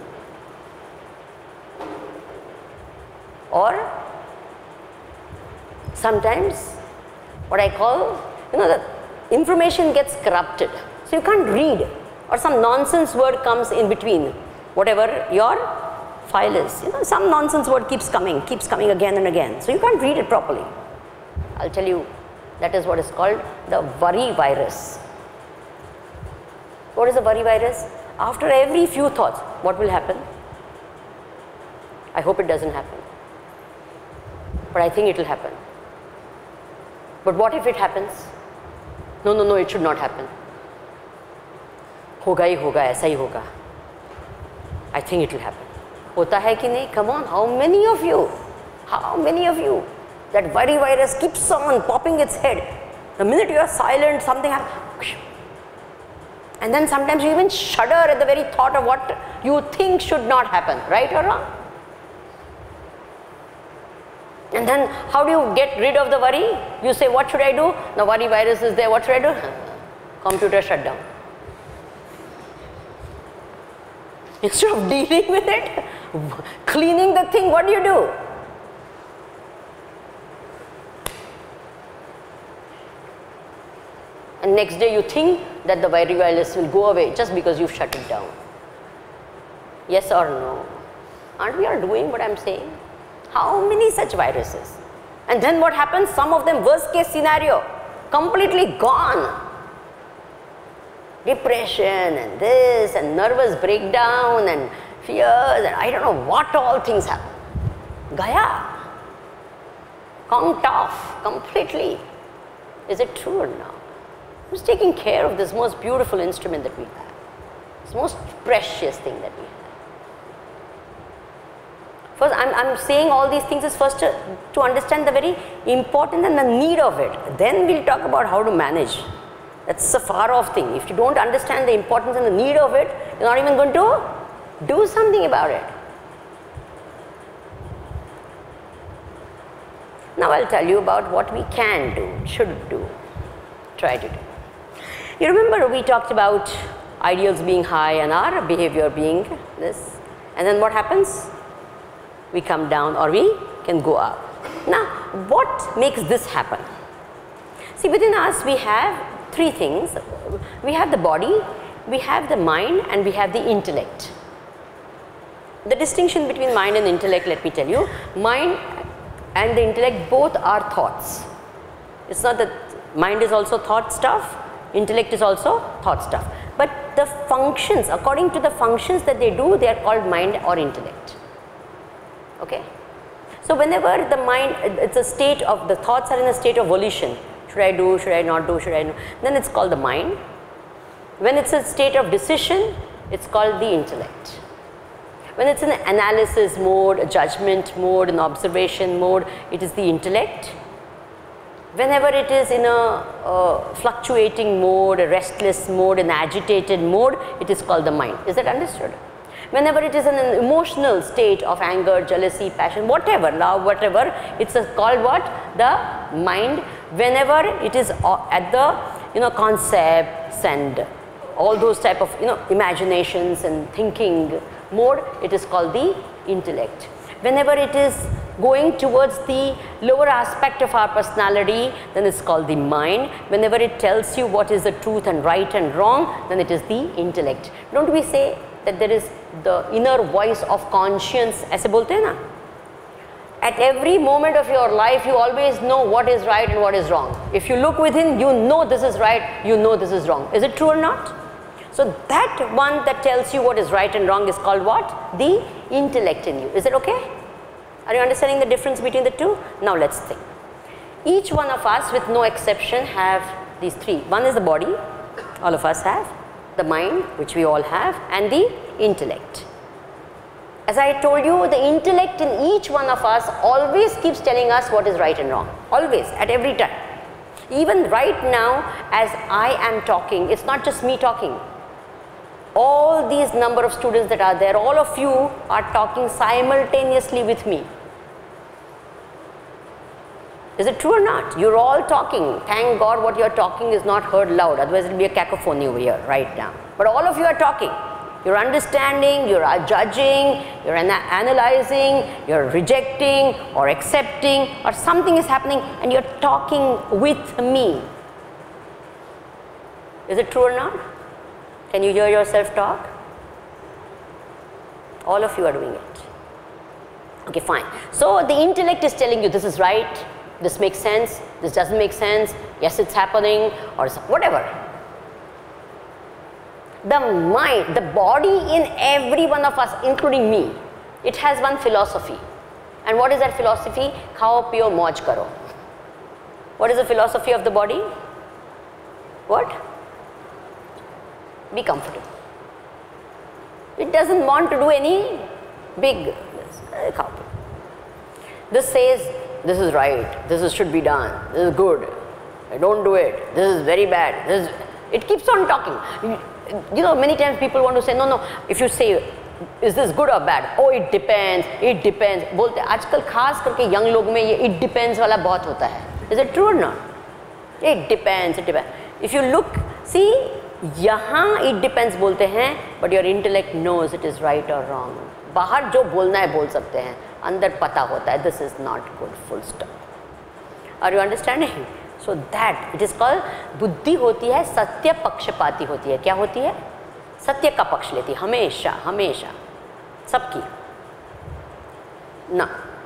Or sometimes what I call, you know, the information gets corrupted. So you can't read, or some nonsense word comes in between whatever your file is. You know, some nonsense word keeps coming, keeps coming again and again. So you can't read it properly. I'll tell you, that is what is called the worry virus. What is the worry virus? After every few thoughts, what will happen? I hope it doesn't happen, but I think it will happen. But what if it happens? No, no, no, it should not happen. Hoga hi hoga, aisa hi hoga. I think it will happen. Hota hai ki nahi? Come on, how many of you? How many of you? That worry virus keeps on popping its head. The minute you are silent, something happens. And then sometimes you even shudder at the very thought of what you think should not happen, right or wrong? And then how do you get rid of the worry? You say, what should I do? The worry virus is there, what should I do? Computer shut down. Instead of dealing with it, cleaning the thing, what do you do? And next day you think that the worry virus will go away just because you shut it down. Yes or no? Aren't we all doing what I am saying? How many such viruses? And then what happens? Some of them, worst case scenario, completely gone. Depression and this and nervous breakdown and fears and I don't know what all things happen. Gaya. Conked off completely. Is it true or not? Who's taking care of this most beautiful instrument that we have? This most precious thing that we have. First, I'm, I'm saying all these things is first to, to understand the very important and the need of it. Then we'll talk about how to manage. That's a far off thing. If you don't understand the importance and the need of it, you're not even going to do something about it. Now I'll tell you about what we can do, should do, try to do. You remember we talked about ideals being high and our behavior being this. And then what happens? We come down or we can go up. Now, what makes this happen? See, within us we have three things. We have the body, we have the mind, and we have the intellect. The distinction between mind and intellect, let me tell you, mind and the intellect both are thoughts. It's not that mind is also thought stuff, intellect is also thought stuff. But the functions, according to the functions that they do, they are called mind or intellect. Okay? So whenever the mind, it's a state of, the thoughts are in a state of volition. Should I do, should I not do, should I do? Then it's called the mind. When it's a state of decision, it's called the intellect. When it's in analysis mode, a judgment mode, an observation mode, it is the intellect. Whenever it is in a, a fluctuating mode, a restless mode, an agitated mode, it is called the mind. Is that understood? Whenever it is in an emotional state of anger, jealousy, passion, whatever, love, whatever, it's a, called what? The mind. Whenever it is at the, you know, concepts and all those type of, you know, imaginations and thinking mode, it is called the intellect. Whenever it is going towards the lower aspect of our personality, then it's called the mind. Whenever it tells you what is the truth and right and wrong, then it is the intellect. Don't we say that there is the inner voice of conscience, aise bolte hain na? At every moment of your life, you always know what is right and what is wrong. If you look within, you know this is right, you know this is wrong. Is it true or not? So that one that tells you what is right and wrong is called what? The intellect in you. Is it okay? Are you understanding the difference between the two? Now let's think. Each one of us, with no exception, have these three. One is the body, all of us have, the mind, which we all have, and the intellect. As I told you, the intellect in each one of us always keeps telling us what is right and wrong. Always, at every time. Even right now, as I am talking, it's not just me talking. All these number of students that are there, all of you are talking simultaneously with me. Is it true or not? You're all talking. Thank God what you're talking is not heard loud, otherwise it will be a cacophony over here right now. But all of you are talking. You're understanding, you're judging, you're ana analyzing, you're rejecting or accepting, or something is happening and you're talking with me. Is it true or not? Can you hear yourself talk? All of you are doing it. Okay, fine. So the intellect is telling you this is right, this makes sense, this doesn't make sense, yes it's happening, or whatever. The mind, the body in every one of us, including me, it has one philosophy. And what is that philosophy? Khao piyo mauj karo. What is the philosophy of the body? What? Be comfortable. It doesn't want to do any big. This says this is right, this is, should be done, this is good, don't do it, this is very bad. This is, it keeps on talking. You know, many times people want to say, no, no, if you say, is this good or bad? Oh, it depends, it depends. बोलते आजकल खास करके young लोग में ये it depends वाला बहुत होता है. Is it true or not? It depends, it depends. If you look, see, यहाँ it depends बोलते हैं, but your intellect knows it is right or wrong. बाहर जो बोलना है बोल सकते हैं, अंदर पता होता है, this is not good, full stop. Are you understanding? So that, it is called, बुद्धि होती है, सत्य पक्षपाती होती है. क्या होती है? सत्य का पक्ष लेती है, हमेशा, हमेशा, सबकी. Now,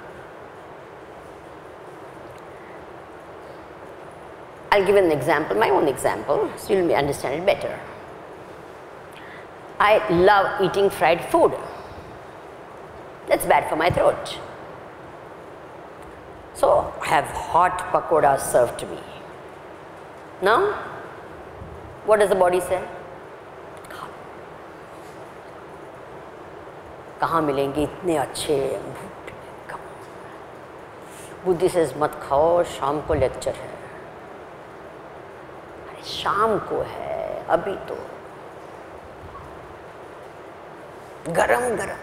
I'll give an example, my own example, so you'll understand it better. I love eating fried food. That's bad for my throat. So I have hot pakoras served to me. Now, what does the body say? कहाँ मिलेंगे इतने अच्छे? बुद्धि says मत खाओ, शाम को lecture है. अरे शाम को है, अभी तो गरम गरम.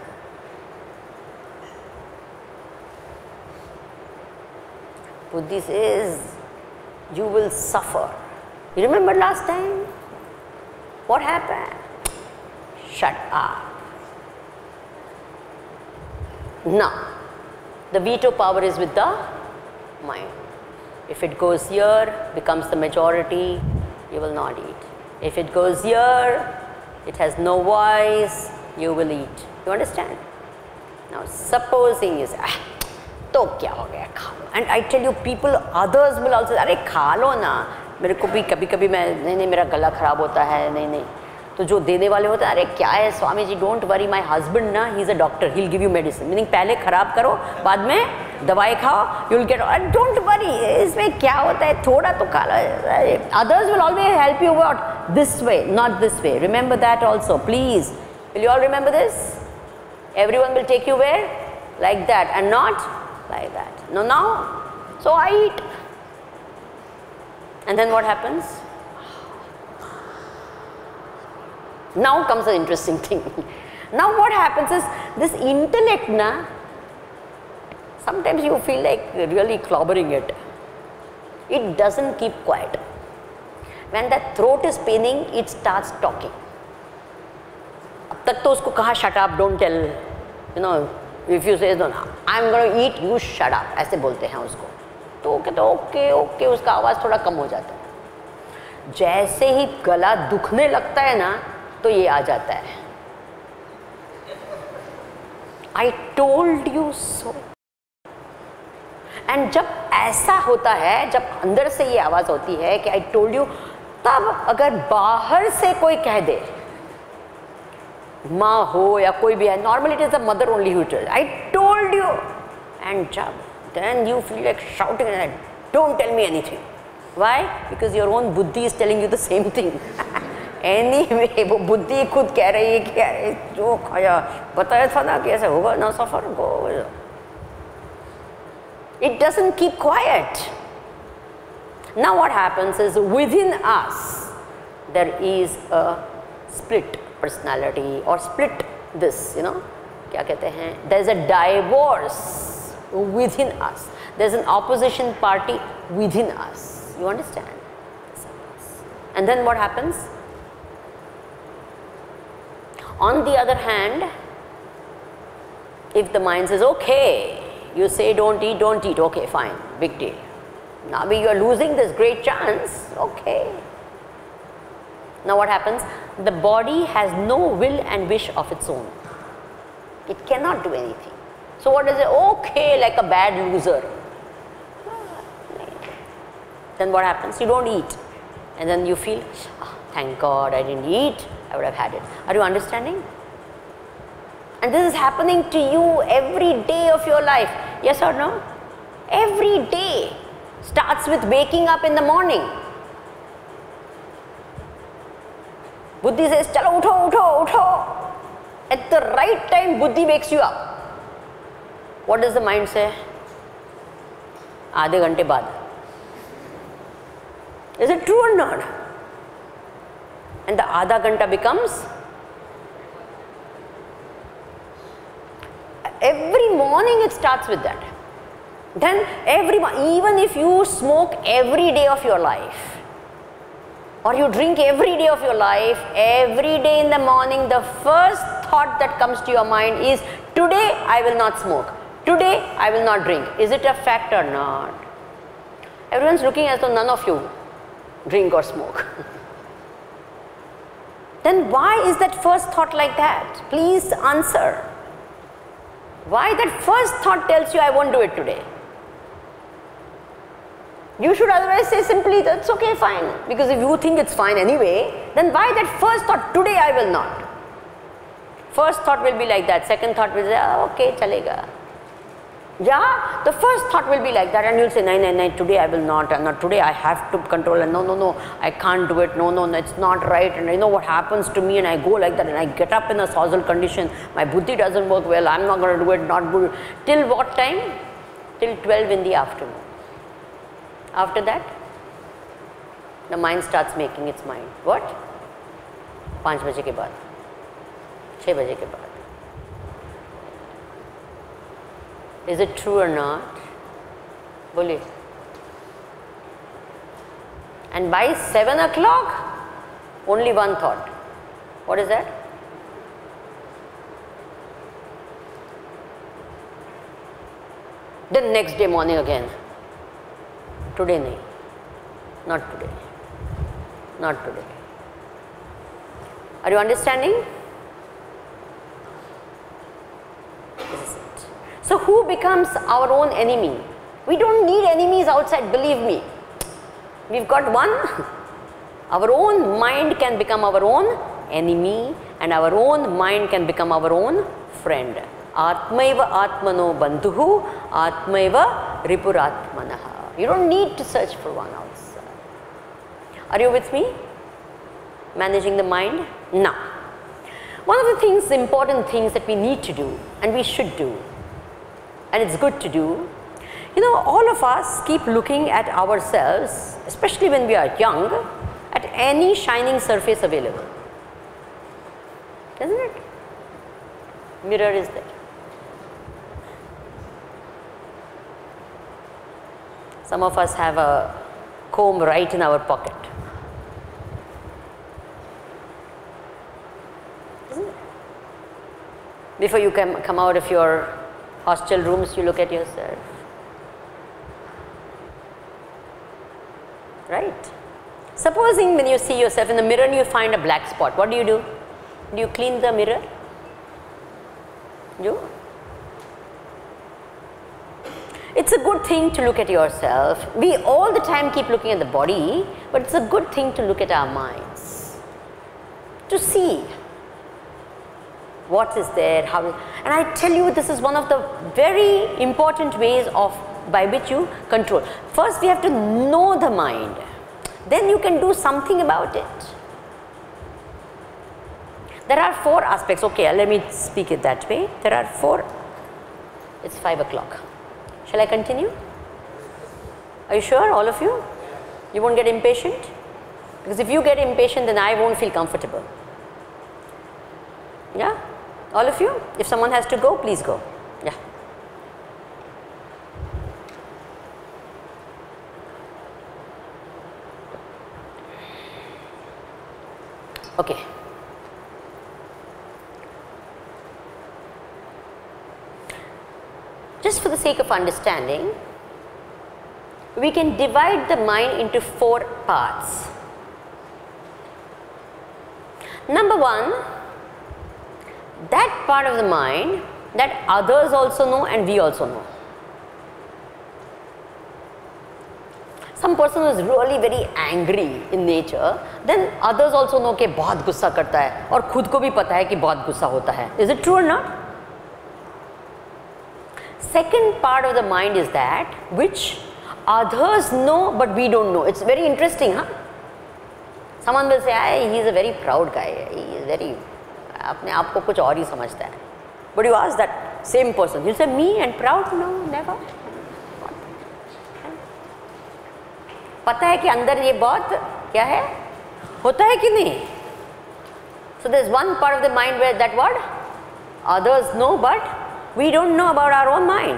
Buddhi says, you will suffer. You remember last time? What happened? Shut up. Now, the veto power is with the mind. If it goes here, becomes the majority, you will not eat. If it goes here, it has no voice, you will eat. You understand? Now, supposing you say, ah, तो क्या हो गया, खा लो. And I tell you, people, others will also say, अरे खा लो ना. मेरे को भी कभी कभी मैं नहीं नहीं मेरा गला खराब होता है, नहीं नहीं. तो जो देने वाले होते हैं, अरे क्या है Swami ji, don't worry, my husband ना, he is a doctor, he will give you medicine. Meaning पहले खराब करो, बाद में दवाई खाओ, you will get. Don't worry, इसमें क्या होता है, थोड़ा तो खा लो. Others will always help you what, this way, not this way. Remember that also, please. Will you all remember this? Everyone will take you where? Like that, and not like that. No, now, so I eat. And then what happens? Now comes the interesting thing. Now what happens is, this intellect, na, sometimes you feel like really clobbering it. It doesn't keep quiet. When the throat is paining, it starts talking. तब तो उसको कहा shut up, don't tell, you know, if you say no, no, I'm going to eat, you shut up, ऐसे बोलते हैं उसको. तो वो कहते ओके ओके, उसका आवाज़ थोड़ा कम हो जाता है. जैसे ही गला दुखने लगता है ना, तो ये आ जाता है. I told you so. And जब ऐसा होता है, जब अंदर से ये आवाज़ होती है कि आई टोल्ड यू, तब अगर बाहर से कोई कह दे, माँ हो या कोई भी है, normally it is the mother only who tells I told you, and जब then you feel like shouting at, don't tell me anything. Why? Because your own बुद्धि is telling you the same thing. Anyway, वो बुद्धि खुद कह रही है कि अरे जो खाया बताया था ना कि ऐसा होगा ना, सफर गो. It doesn't keep quiet. Now what happens is, within us there is a split personality or split this, you know, क्या कहते हैं, there is a divorce within us. There is an opposition party within us. You understand? And then what happens? On the other hand, if the mind says okay, you say don't eat, don't eat, okay, fine, big deal. Now you are losing this great chance, okay. Now what happens? The body has no will and wish of its own. It cannot do anything. So what is it? Okay, like a bad loser. Then what happens? You don't eat. And then you feel, oh, thank God I didn't eat, I would have had it. Are you understanding? And this is happening to you every day of your life. Yes or no? Every day starts with waking up in the morning. Buddhi says, chalo utho, utho, utho. At the right time, Buddhi wakes you up. What does the mind say? Aadhe ghante baad. Is it true or not? And the Adha Ghanta becomes, every morning it starts with that. Then every, even if you smoke every day of your life, or you drink every day of your life, every day in the morning the first thought that comes to your mind is, today I will not smoke, today I will not drink. Is it a fact or not? Everyone's looking as though none of you drink or smoke. Then why is that first thought like that? Please answer. Why that first thought tells you I won't do it today? You should otherwise say simply, that's okay, fine. Because if you think it's fine anyway, then why that first thought, today I will not? First thought will be like that, second thought will say, oh, okay, chalega. Yeah, the first thought will be like that, and you'll say, no, no, no, today I will not, and not today I have to control, and no, no, no, I can't do it, no, no, no, it's not right, and I know what happens to me, and I go like that, and I get up in a causal condition, my buddhi doesn't work well, I'm not going to do it, not good. Till what time? Till twelve in the afternoon. After that, the mind starts making its mind. What? पाँच बजे के बाद, छः बजे के बाद. Is it true or not? बोलिए. And by seven o'clock, only one thought. What is that? Then next day morning again. Today nahi. Not today. Not today. Are you understanding? This is it. So who becomes our own enemy? We don't need enemies outside, believe me. We've got one. Our own mind can become our own enemy, and our own mind can become our own friend. Atmaiva atmano bandhuhu, atmaiva ripuratmanaha. You don't need to search for one outside. Are you with me? Managing the mind? Now, One of the things, important things that we need to do and we should do, and it's good to do, you know, all of us keep looking at ourselves, especially when we are young, at any shining surface available, isn't it? Mirror is there. Some of us have a comb right in our pocket. Isn't it? Before you come, come out of your hostel rooms, you look at yourself. Right? Supposing when you see yourself in the mirror and you find a black spot, what do you do? Do you clean the mirror? You? It's a good thing to look at yourself. We all the time keep looking at the body, but it's a good thing to look at our minds. To see what is there, how, and I tell you, this is one of the very important ways of by which you control. First we have to know the mind, then you can do something about it. There are four aspects. Okay, let me speak it that way. There are four. It's five o'clock. Shall I continue? Are you sure, all of you? You won't get impatient? Because if you get impatient, then I won't feel comfortable. Yeah? All of you? If someone has to go, please go. Yeah. Okay. Just for the sake of understanding, we can divide the mind into four parts. Number one, that part of the mind that others also know and we also know. Some person who is really very angry in nature, then others also know कि बहुत गुस्सा करता है और खुद को भी पता है कि बहुत गुस्सा होता है. Is it true or not? Second part of the mind is that which others know but we don't know. It's very interesting, huh? Someone will say, hey, he is a very proud guy. He is very, अपने आप को कुछ और ही समझता है. But you ask that same person, he'll say, me and proud? No, never. पता है कि अंदर ये बहुत क्या है? होता है कि नहीं? So there's one part of the mind where that what? Others know but we don't know about our own mind.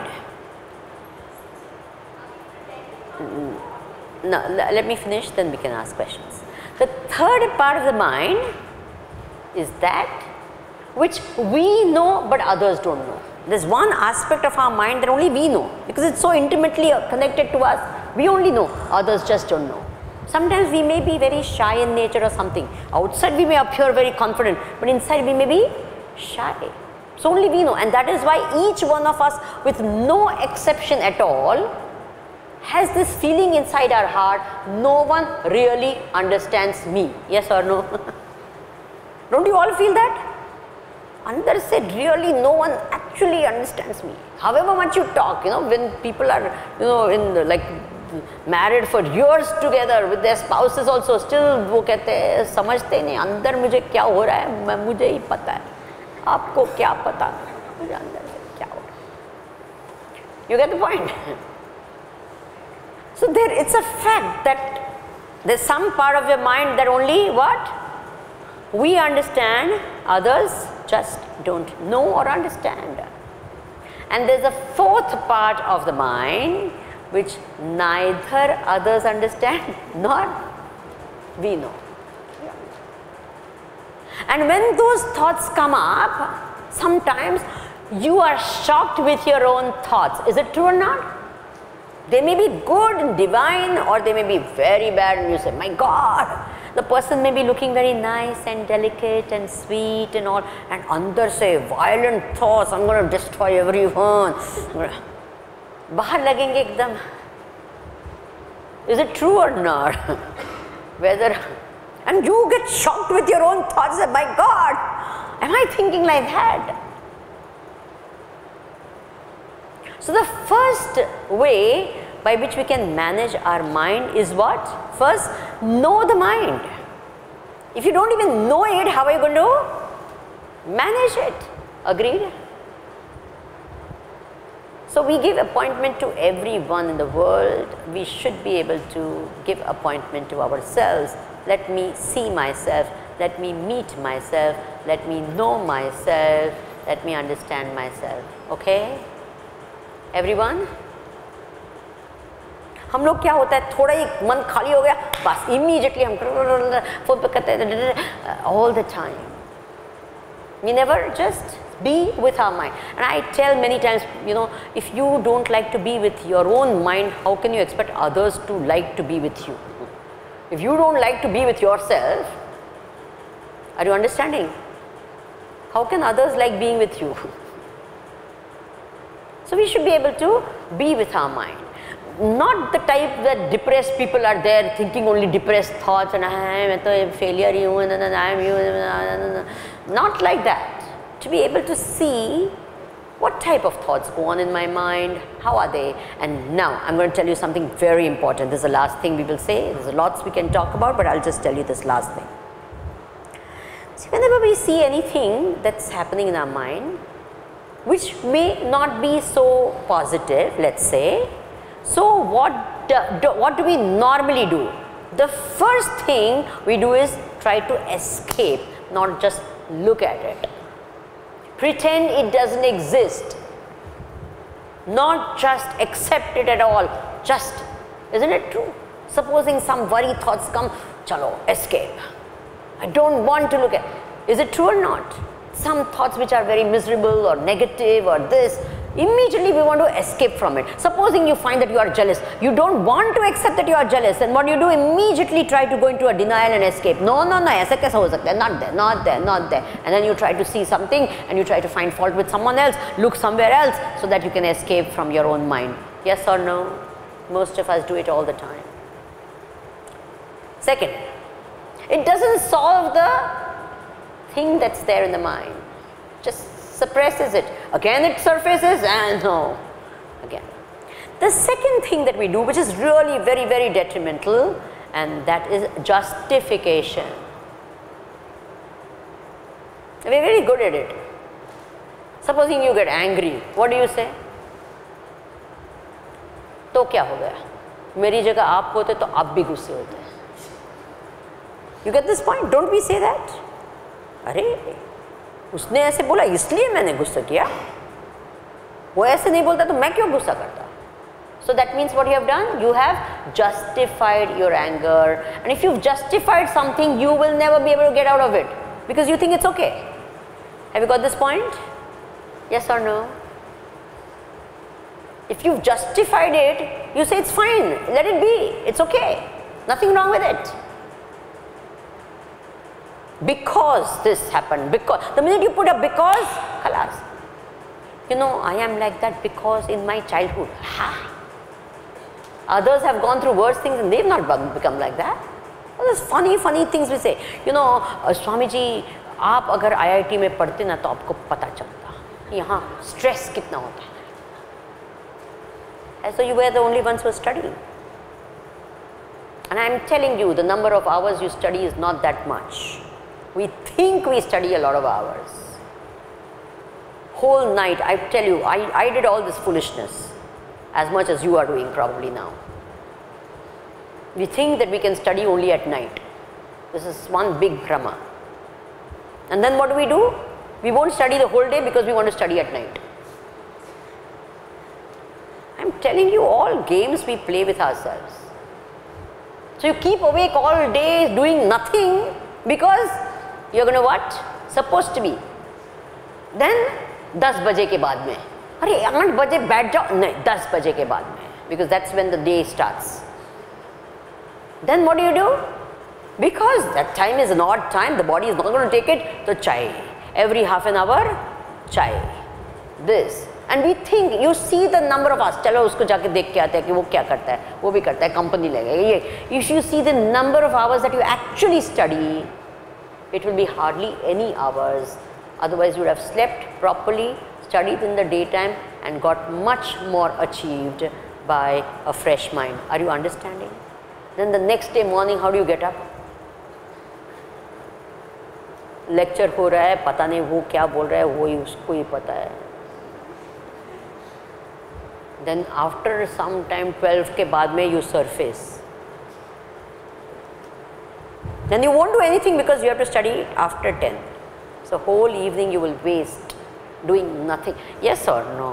No, let me finish, then we can ask questions. The third part of the mind is that which we know but others don't know. There's one aspect of our mind that only we know because it's so intimately connected to us. We only know, others just don't know. Sometimes we may be very shy in nature or something. Outside we may appear very confident, but inside we may be shy. So only we know, and that is why each one of us, with no exception at all, has this feeling inside our heart, no one really understands me. Yes or no? Don't you all feel that? Under said, really no one actually understands me. However much you talk, you know, when people are, you know, in the, like married for years together with their spouses also, still वो कहते हैं समझते नहीं अंदर मुझे क्या हो रहा है, मैं मुझे ही पता है, आपको क्या पता, मुझे अंदर से क्या हो रहा है. You get the point? So there, it's a fact that there's some part of your mind that only what? We understand, others just don't know or understand. And there's a fourth part of the mind which neither others understand nor we know. And when those thoughts come up, sometimes you are shocked with your own thoughts. Is it true or not? They may be good and divine, or they may be very bad and you say, my God, the person may be looking very nice and delicate and sweet and all, and under say violent thoughts, I'm going to destroy everyone. Bahar lagenge ekdam. Is it true or not? Whether, and you get shocked with your own thoughts, say, my God, am I thinking like that? So the first way by which we can manage our mind is what? First, know the mind. If you don't even know it, how are you going to manage it. Agreed? So we give appointment to everyone in the world. We should be able to give appointment to ourselves. Let me see myself. Let me meet myself. Let me know myself. Let me understand myself. Okay? Everyone? हम लोग क्या होता है, थोड़ा ही मन खाली हो गया, बस immediately हम फोन पे करते हैं all the time. We never just be with our mind. And I tell many times, you know, if you don't like to be with your own mind, how can you expect others to like to be with you? If you don't like to be with yourself, are you understanding? How can others like being with you? So we should be able to be with our mind. Not the type that depressed people are there thinking only depressed thoughts and I am a failure, and I am you. Not like that. To be able to see what type of thoughts go on in my mind, how are they, and now I'm going to tell you something very important. This is the last thing we will say. There's lots we can talk about, but I'll just tell you this last thing. See, whenever we see anything that's happening in our mind, which may not be so positive, let's say, so what do, do, what do we normally do? The first thing we do is try to escape, not just look at it. Pretend it doesn't exist, not just accept it at all, just, isn't it true? Supposing some worry thoughts come, chalo, escape. I don't want to look at, is it true or not? Some thoughts which are very miserable or negative or this, immediately we want to escape from it. Supposing you find that you are jealous, you don't want to accept that you are jealous, and what you do, immediately try to go into a denial and escape. No, no, no, aisa kaisa ho sakta hai? Not there, not there, not there. And then you try to see something and you try to find fault with someone else, look somewhere else so that you can escape from your own mind. Yes or no? Most of us do it all the time. Second, it doesn't solve the thing that's there in the mind, just suppresses it. Again it surfaces and no, again. The second thing that we do, which is really very, very detrimental, and that is justification. We're very good at it. Supposing you get angry, what do you say? तो क्या हो गया? मेरी जगह आप होते तो आप भी गुस्से होते. You get this point? Don't we say that? अरे उसने ऐसे बोला इसलिए मैंने गुस्सा किया, वो ऐसे नहीं बोलता तो मैं क्यों गुस्सा करता? So that means what you have done? You have justified your anger, and if you've justified something, you will never be able to get out of it because you think it's okay. Have you got this point? Yes or no? If you've justified it, you say it's fine, let it be, it's okay, nothing wrong with it. Because this happened, because, the minute you put a because, khalas. You know, I am like that because in my childhood, ha. Others have gone through worse things and they've not become like that. All those funny, funny things we say. You know, uh, Swami ji, आप अगर I I T में पढ़ते ना तो आपको पता चलता यहाँ stress कितना होता है. And so you were the only ones who were studying. And I am telling you, the number of hours you study is not that much. We think we study a lot of hours. Whole night, I tell you, I, I did all this foolishness as much as you are doing probably now. We think that we can study only at night. This is one big brahma. And then what do we do? We won't study the whole day because we want to study at night. I am telling you, all games we play with ourselves. So you keep awake all day doing nothing because you're going to what? Supposed to be. Then ten baje ke baad mein. Arey eight baje baith jao. No, ten baje ke baad mein. Because that's when the day starts. Then what do you do? Because that time is an odd time, the body is not going to take it, so chai. Every half an hour, chai. This. And we think, you see the number of us, चलो उसको जाके देख के आते हैं कि वो क्या करता है, वो भी करता है, company लेगा ये. If you see the number of hours that you actually study, it will be hardly any hours. Otherwise you would have slept properly, studied in the daytime and got much more achieved by a fresh mind. Are you understanding? Then the next day morning, how do you get up? Lecture हो रहा है, पता नहीं वो क्या बोल रहा है, वो ही उसको ही पता है. Then after some time twelve के बाद में you surface. Then you won't do anything because you have to study after ten. So whole evening you will waste doing nothing. Yes or no?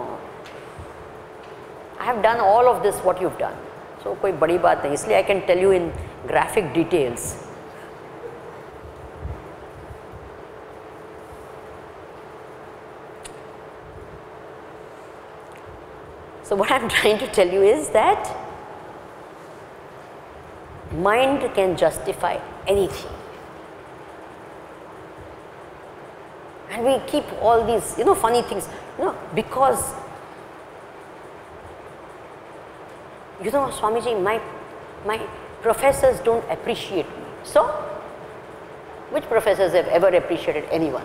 I have done all of this what you've done. So कोई बड़ी बात नहीं, इसलिए I can tell you in graphic details. So what I am trying to tell you is that mind can justify anything. And we keep all these, you know, funny things, you know, because, you know, Swamiji, my, my professors don't appreciate me. So, which professors have ever appreciated anyone?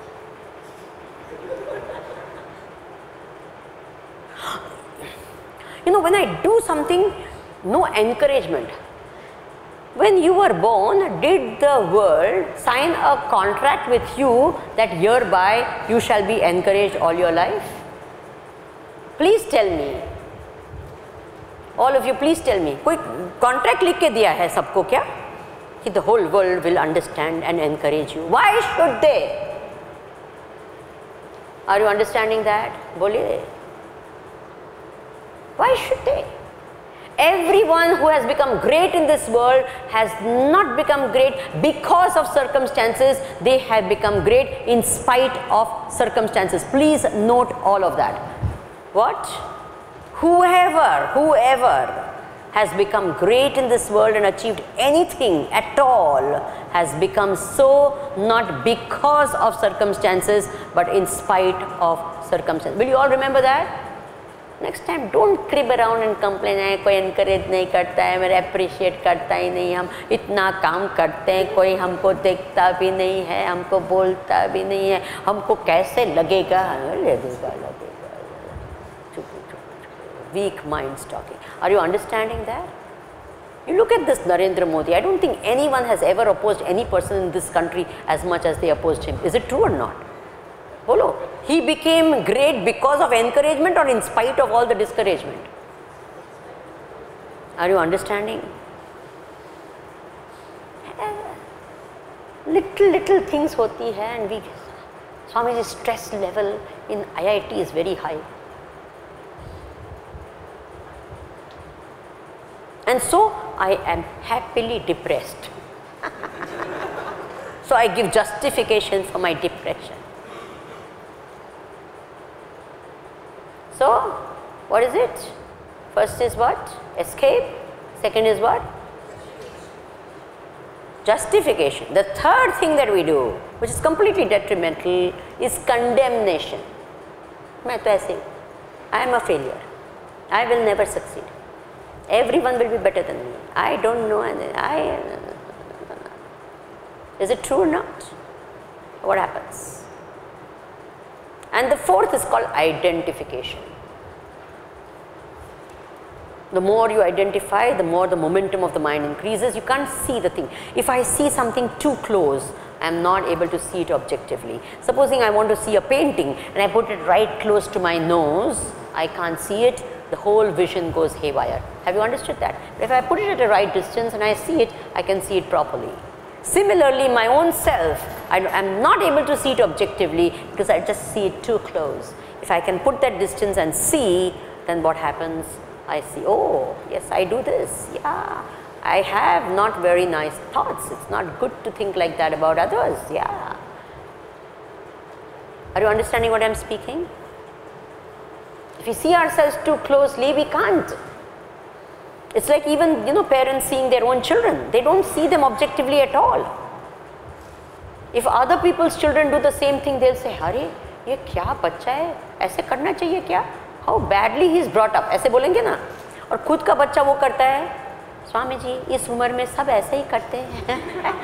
You know, when I do something, no encouragement. When you were born, did the world sign a contract with you that hereby you shall be encouraged all your life? Please tell me. All of you, please tell me. कोई contract लिख के दिया है सबको क्या? कि the whole world will understand and encourage you. Why should they? Are you understanding that? बोलिए. Why should they? Everyone who has become great in this world has not become great because of circumstances. They have become great in spite of circumstances. Please note all of that. What? Whoever, whoever has become great in this world and achieved anything at all has become so not because of circumstances but in spite of circumstances. Will you all remember that? Next time don't crib around and complain, है कोई encourage नहीं करता है, मेरे appreciate करता ही नहीं, हम इतना काम करते हैं, कोई हमको देखता भी नहीं है, हमको बोलता भी नहीं है, हमको कैसे लगेगा, लगेगा, लगेगा, weak minds talking. Are you understanding that? You look at this Narendra Modi, I don't think anyone has ever opposed any person in this country as much as they opposed him. Is it true or not? Bolo, he became great because of encouragement or in spite of all the discouragement? Are you understanding? Little, little things hoti hai and we, Swamiji's stress level in I I T is very high. And so I am happily depressed. So I give justification for my depression. So, what is it? First is what? Escape. Second is what? Justification. The third thing that we do, which is completely detrimental, is condemnation. मैं तो ऐसे, I am a failure. I will never succeed. Everyone will be better than me. I don't know. I. Is it true or not? What happens? And the fourth is called identification. The more you identify, the more the momentum of the mind increases. You can't see the thing. If I see something too close, I am not able to see it objectively. Supposing I want to see a painting and I put it right close to my nose, I can't see it. The whole vision goes haywire. Have you understood that? But if I put it at the right distance and I see it, I can see it properly. Similarly, my own self, I am not able to see it objectively because I just see it too close. If I can put that distance and see, then what happens? I see, oh, yes, I do this. Yeah, I have not very nice thoughts. It's not good to think like that about others. Yeah. Are you understanding what I am speaking? If we see ourselves too closely, we can't. It's like even, you know, parents seeing their own children. They don't see them objectively at all. If other people's children do the same thing, they'll say, "Hare, ये क्या बच्चा है? ऐसे करना चाहिए क्या? How badly he is brought up." ऐसे बोलेंगे ना. और खुद का बच्चा वो करता है, स्वामी जी इस उम्र में सब ऐसे ही करते हैं.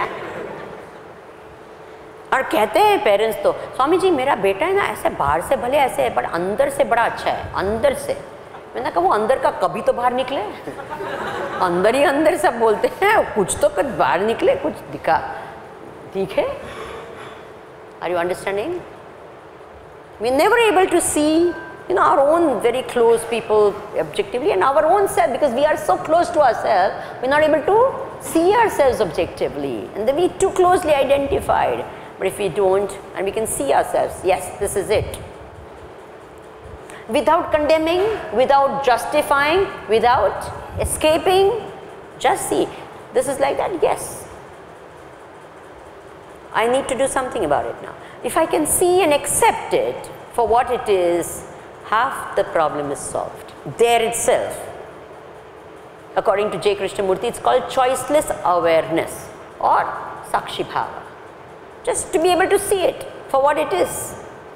और कहते हैं पेरेंट्स तो, स्वामी जी मेरा बेटा है ना ऐसे बाहर से भले ऐसे है पर अंदर से बड़ा अच्छा है, अंदर से. मैंने कहा वो अंदर का कभी तो बाहर निकले. अंदर ही अंदर सब बोलते हैं, कुछ तो कुछ बाहर निकले, कुछ दिखा. ठीक है, Are you understanding? We're never able to see, you know, our own very close people objectively, and our own self, because we are so close to ourselves, we're not able to see ourselves objectively, and then we're too closely identified. But if we don't, and we can see ourselves, yes, this is it. Without condemning, without justifying, without escaping, just see, this is like that, yes. I need to do something about it now. If I can see and accept it for what it is, half the problem is solved there itself. According to J. Krishnamurti, it's called choiceless awareness or Sakshi Bhava. Just to be able to see it for what it is.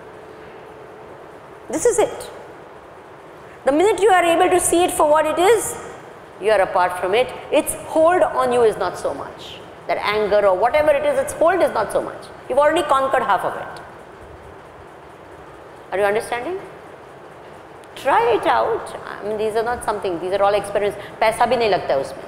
This is it. The minute you are able to see it for what it is, you are apart from it. Its hold on you is not so much. That anger or whatever it is, its hold is not so much. You've already conquered half of it. Are you understanding? Try it out. I mean, these are not something, these are all experiments. Paisa bhi nahi lagta usme.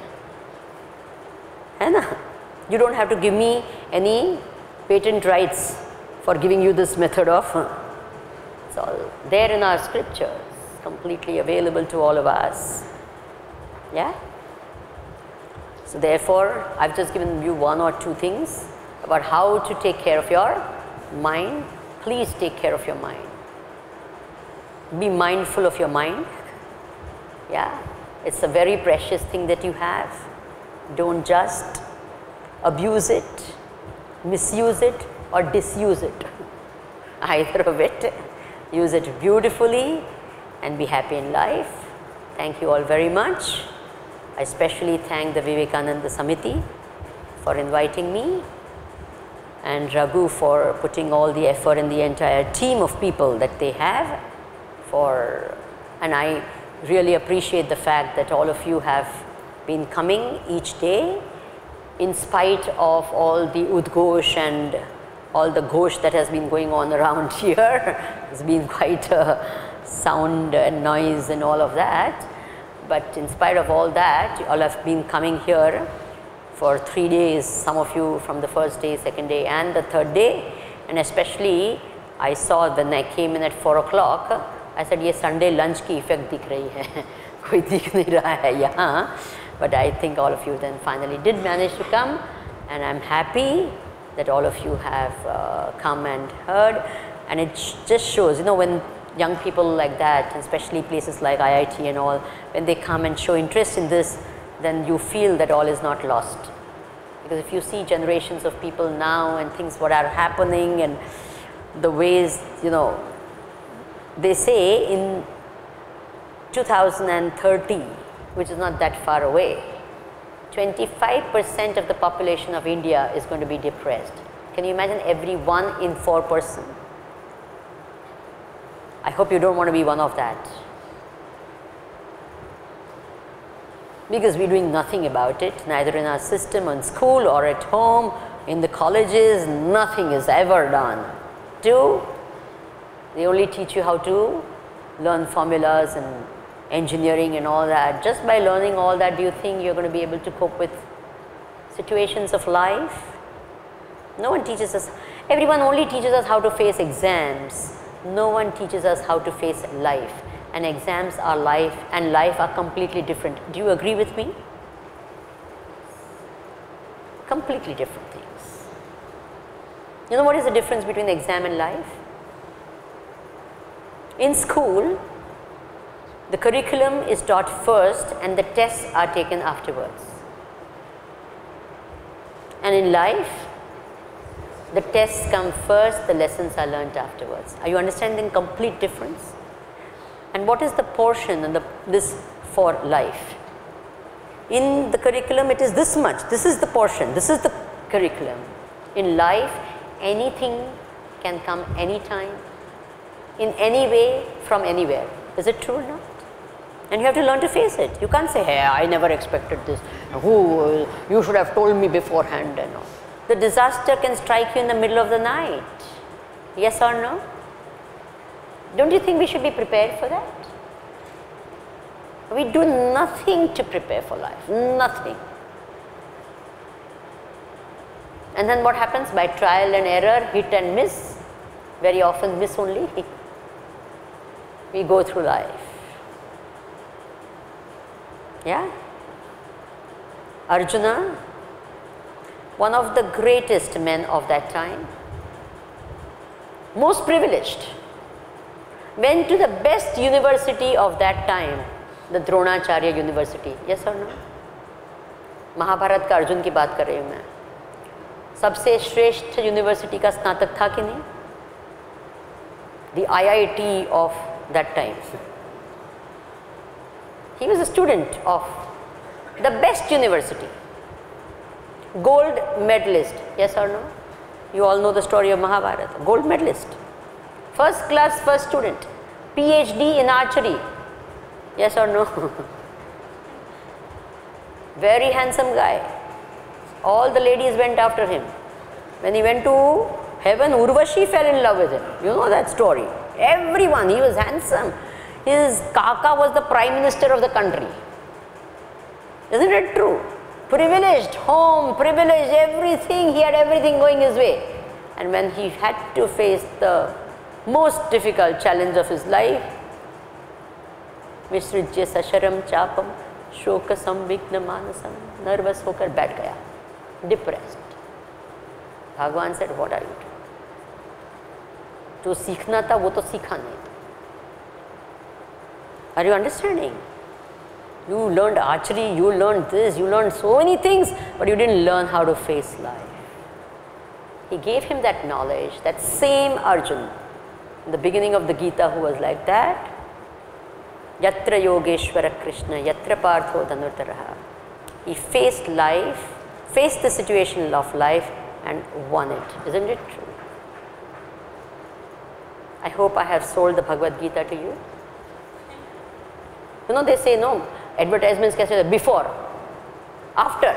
Hai na? You don't have to give me any patent rights for giving you this method of. It's all there in our scriptures, completely available to all of us. Yeah? So therefore, I've just given you one or two things about how to take care of your mind. Please take care of your mind. Be mindful of your mind. Yeah, it's a very precious thing that you have. Don't just abuse it, misuse it, or disuse it. Either of it. Use it beautifully and be happy in life. Thank you all very much. I especially thank the Vivekananda Samiti for inviting me, and Raghu for putting all the effort in the entire team of people that they have for, and I really appreciate the fact that all of you have been coming each day in spite of all the udghosh and all the ghosh that has been going on around here. It's been quite a sound and noise and all of that. But in spite of all that, you all have been coming here for three days, some of you from the first day, second day and the third day. And especially, I saw when I came in at four o'clock, I said, ye Sunday lunch ki effect dikh rahi hai. Koi dikh nahi raha hai yahan. But I think all of you then finally did manage to come, and I'm happy that all of you have uh, come and heard. And it sh just shows, you know, when young people like that, and especially places like I I T and all, when they come and show interest in this, then you feel that all is not lost. Because if you see generations of people now and things what are happening and the ways, you know, they say in two thousand thirty, which is not that far away, twenty-five percent of the population of India is going to be depressed. Can you imagine every one in four person? I hope you don't want to be one of that. Because we're doing nothing about it, neither in our system, in school or at home, in the colleges, nothing is ever done. Two, they only teach you how to learn formulas and engineering and all that. Just by learning all that, do you think you're going to be able to cope with situations of life? No one teaches us. Everyone only teaches us how to face exams. No one teaches us how to face life, and exams are life and life are completely different. Do you agree with me? Completely different things. You know what is the difference between exam and life? In school, the curriculum is taught first and the tests are taken afterwards. And in life, the tests come first, the lessons are learnt afterwards. Are you understanding the complete difference? And what is the portion and the, this for life? In the curriculum, it is this much. This is the portion. This is the curriculum. In life, anything can come anytime, in any way, from anywhere. Is it true or not? And you have to learn to face it. You can't say, hey, I never expected this. Who, you should have told me beforehand and all. The disaster can strike you in the middle of the night. Yes or no? Don't you think we should be prepared for that? We do nothing to prepare for life. Nothing. And then what happens? By trial and error, hit and miss, very often miss only, we go through life. Yeah? Arjuna, one of the greatest men of that time, most privileged, went to the best university of that time, the Dronacharya University. Yes or no? Mahabharat का अर्जुन की बात कर रही हूँ मैं. सबसे श्रेष्ठ university का स्नातक था कि नहीं? The I I T of that time. He was a student of the best university. Gold medalist. Yes or no? You all know the story of Mahabharata. Gold medalist. First class, first student. P H D in archery. Yes or no? Very handsome guy. All the ladies went after him. When he went to heaven, Urvashi fell in love with him. You know that story. Everyone, he was handsome. His kaka was the prime minister of the country. Isn't it true? Privileged, home, privileged, everything. He had everything going his way. And when he had to face the most difficult challenge of his life, Visrijya Sasharam Chapam Shoka Samvikna Manasam, nervous होकर बैठ गया, depressed. भगवान said, what are you doing? जो सीखना था वो तो सीखा नहीं. Are you understanding? You learned archery, you learned this, you learned so many things, but you didn't learn how to face life. He gave him that knowledge, that same Arjun, in the beginning of the Gita, who was like that. Yatra Yogeshwara Krishna, Yatra Partho Dhanurtaraha. He faced life, faced the situation of life and won it. Isn't it true? I hope I have sold the Bhagavad Gita to you. You know, they say no, advertisements can say before, after.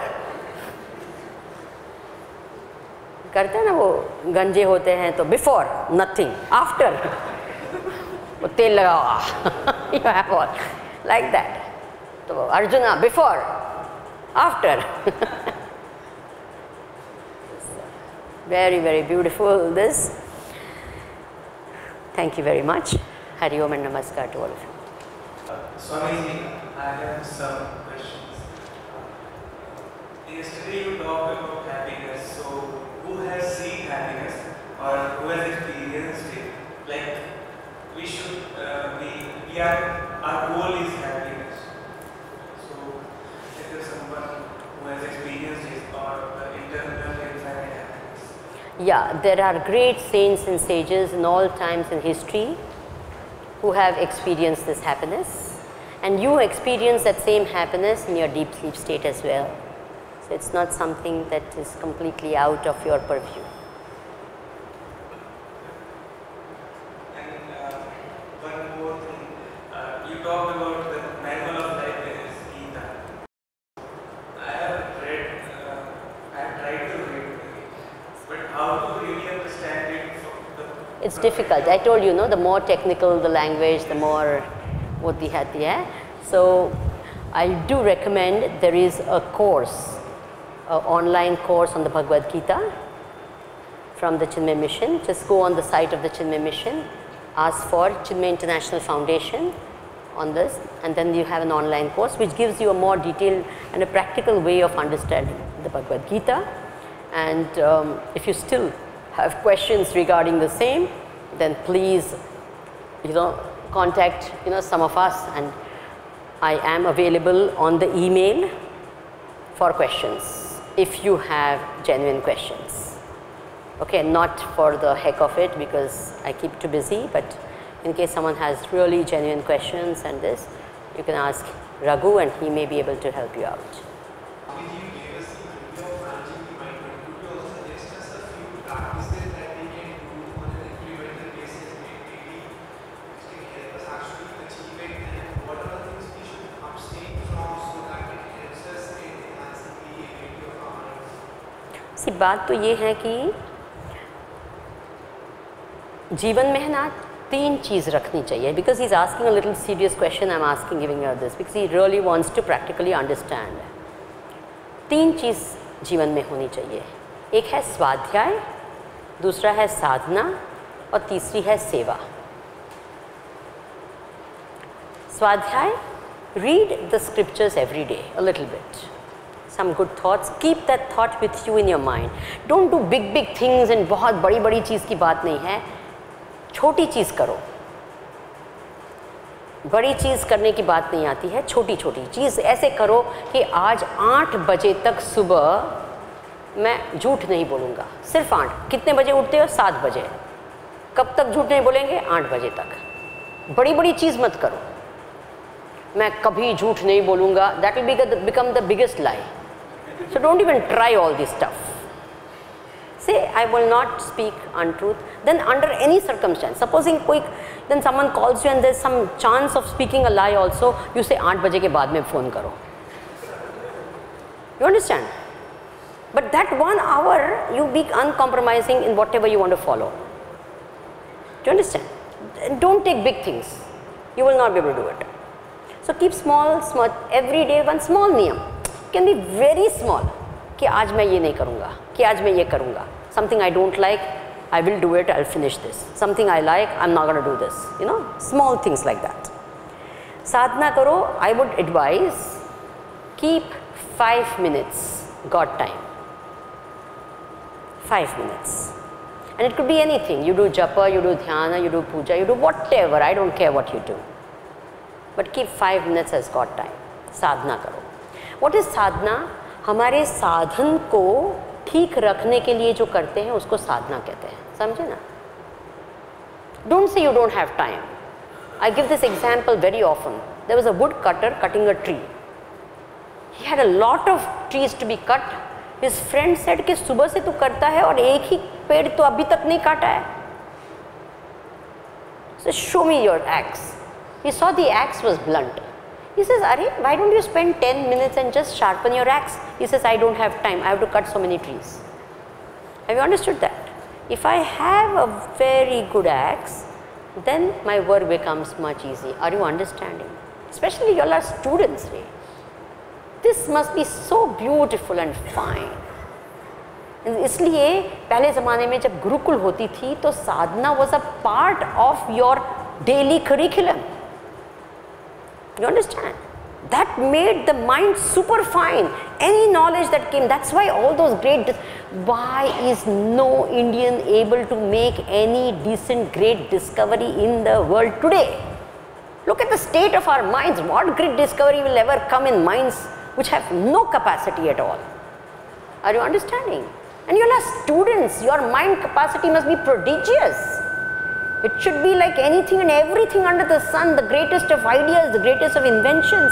करते हैं ना वो गंजे होते हैं तो before, nothing, after. वो तेल लगाओ. You have all like that. So Arjuna, before, after. Very, very beautiful this. Thank you very much. Hari Om and Namaskar to all of you. Swamini, I have some questions. Yesterday you talked about happiness. So, who has seen happiness or who has experienced it? Like, we should uh, be, we are, our goal is happiness. So, if there is someone who has experienced it or the internal inside happiness? Yeah, there are great saints and sages in all times in history who have experienced this happiness. And you experience that same happiness in your deep sleep state as well. So it's not something that is completely out of your purview. And uh, one more thing, uh, you talked about the manual of life in this Gita. I have read, uh, I have tried to read it, but how to really understand it from the... It's difficult. I told you, no, the more technical the language, the more Voti hati hai. So I do recommend there is a course, an online course on the Bhagavad Gita from the Chinmay Mission. Just go on the site of the Chinmay Mission, ask for Chinmay International Foundation on this, and then you have an online course which gives you a more detailed and a practical way of understanding the Bhagavad Gita. And um, if you still have questions regarding the same, then please, you know, contact, you know, some of us, and I am available on the email for questions if you have genuine questions. Okay, not for the heck of it because I keep too busy, but in case someone has really genuine questions and this, you can ask Raghu and he may be able to help you out. सी बात तो ये है कि जीवन में है ना तीन चीज़ रखनी चाहिए because he's asking a little serious question. I'm asking giving her this because he really wants to practically understand. तीन चीज़ जीवन में होनी चाहिए. एक है स्वाध्याय, दूसरा है साधना और तीसरी है सेवा। स्वाध्याय, read the scriptures every day a little bit, some good thoughts, keep that thought with you in your mind, don't do big big things and बहुत बड़ी बड़ी चीज़ की बात नहीं है, छोटी चीज़ करो। बड़ी चीज़ करने की बात नहीं आती है, छोटी छोटी चीज़ ऐसे करो कि आज आठ बजे तक सुबह मैं झूठ नहीं बोलूँगा, सिर्फ आठ। कितने बजे उठते हो? सात बजे। कब तक झूठ नहीं बोलेंगे? आठ बजे तक। बड़ी बड़ी चीज़ मत करो, मैं कभी झूठ नहीं बोलूँगा, that will become the biggest lie. So don't even try all this stuff. Say I will not speak untruth. Then under any circumstance, supposing कोई then someone calls you and there's some chance of speaking a lie also, you say आठ बजे के बाद में phone करो। You understand? But that one hour you be uncompromising in whatever you want to follow. Do you understand? Don't take big things. You will not be able to do it. So keep small, small every day one small niyam. Can be very small. कि आज मैं ये नहीं करूँगा, कि आज मैं ये करूँगा। Something I don't like, I will do it, I'll finish this. Something I like, I'm not going to do this. You know, small things like that. साधना करो, I would advise, keep five minutes God time. Five minutes. And it could be anything. You do japa, you do dhyana, you do puja, you do whatever. I don't care what you do. But keep five minutes as God time. साधना करो. What is sadhana? हमारे साधन को ठीक रखने के लिए जो करते हैं उसको साधना कहते हैं, समझे ना? Don't say you don't have time. I give this example very often. There was a wood cutter cutting a tree. He had a lot of trees to be cut. His friend said कि सुबह से तू करता है और एक ही पेड़ तो अभी तक नहीं काटा है. So show me your axe. He saw the axe was blunt. He says, Arey, why don't you spend ten minutes and just sharpen your axe? He says, I don't have time. I have to cut so many trees. Have you understood that? If I have a very good axe, then my work becomes much easy. Are you understanding? Especially you all are students, right? This must be so beautiful and fine. इसलिए पहले ज़माने में जब गुरुकुल होती थी तो साधना was a part of your daily curriculum. You understand? That made the mind super fine. Any knowledge that came, that's why all those great, why is no Indian able to make any decent great discovery in the world today? Look at the state of our minds. What great discovery will ever come in minds which have no capacity at all? Are you understanding? And you all are students, your mind capacity must be prodigious. It should be like anything and everything under the sun, the greatest of ideas, the greatest of inventions.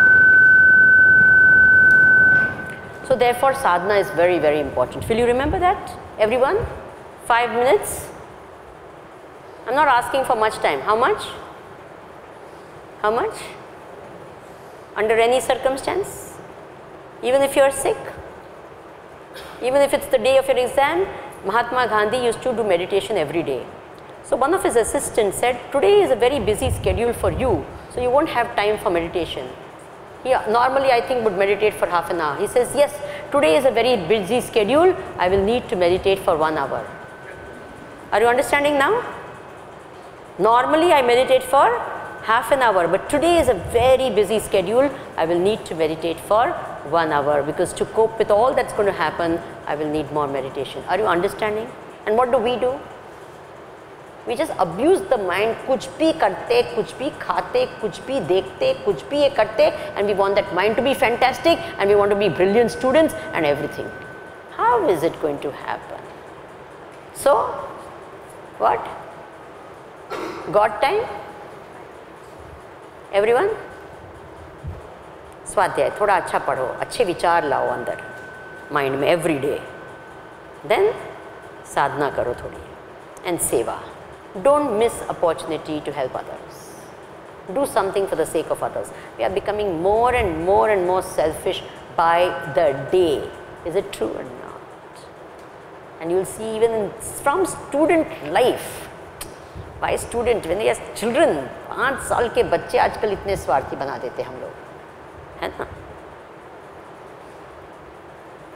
So therefore sadhana is very, very important. Will you remember that, everyone? Five minutes. I'm not asking for much time. How much? How much? Under any circumstance? Even if you are sick? Even if it's the day of your exam? Mahatma Gandhi used to do meditation every day. So one of his assistants said, today is a very busy schedule for you, so you won't have time for meditation. He normally I think would meditate for half an hour. He says, yes, today is a very busy schedule, I will need to meditate for one hour. Are you understanding now? Normally I meditate for half an hour, but today is a very busy schedule, I will need to meditate for one hour because to cope with all that's going to happen, I will need more meditation. Are you understanding? And what do we do? We just abuse the mind, कुछ भी करते, कुछ भी खाते, कुछ भी देखते, कुछ भी ये करते, and we want that mind to be fantastic, and we want to be brilliant students and everything. How is it going to happen? So, what? God time? Everyone? स्वाध्याय थोड़ा अच्छा पढ़ो, अच्छे विचार लाओ अंदर माइंड में every day. Then साधना करो थोड़ी and सेवा. Don't miss opportunity to help others. Do something for the sake of others. We are becoming more and more and more selfish by the day. Is it true or not? And you will see even in, from student life. By student, when they are children, पाँच साल के बच्चे आजकल इतने स्वार्थी बना देते हम लोग, है ना?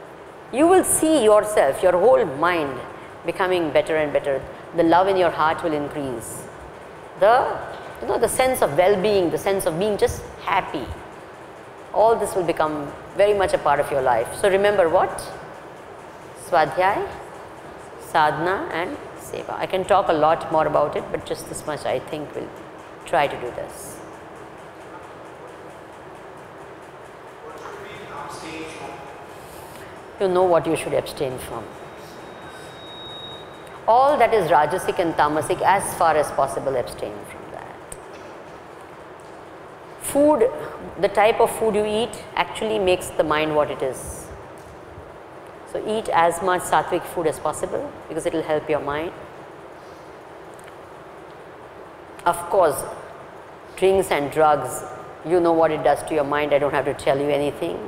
you will see yourself, your whole mind becoming better and better. The love in your heart will increase. The, you know, the sense of well-being, the sense of being just happy, all this will become very much a part of your life. So remember what? Swadhyay, sadhana and seva. I can talk a lot more about it, but just this much I think we'll try to do this. What should we abstain from? You know what you should abstain from. All that is rajasic and tamasic, as far as possible, abstain from that. Food, the type of food you eat actually makes the mind what it is. So eat as much sattvic food as possible because it will help your mind. Of course, drinks and drugs, you know what it does to your mind, I don't have to tell you anything.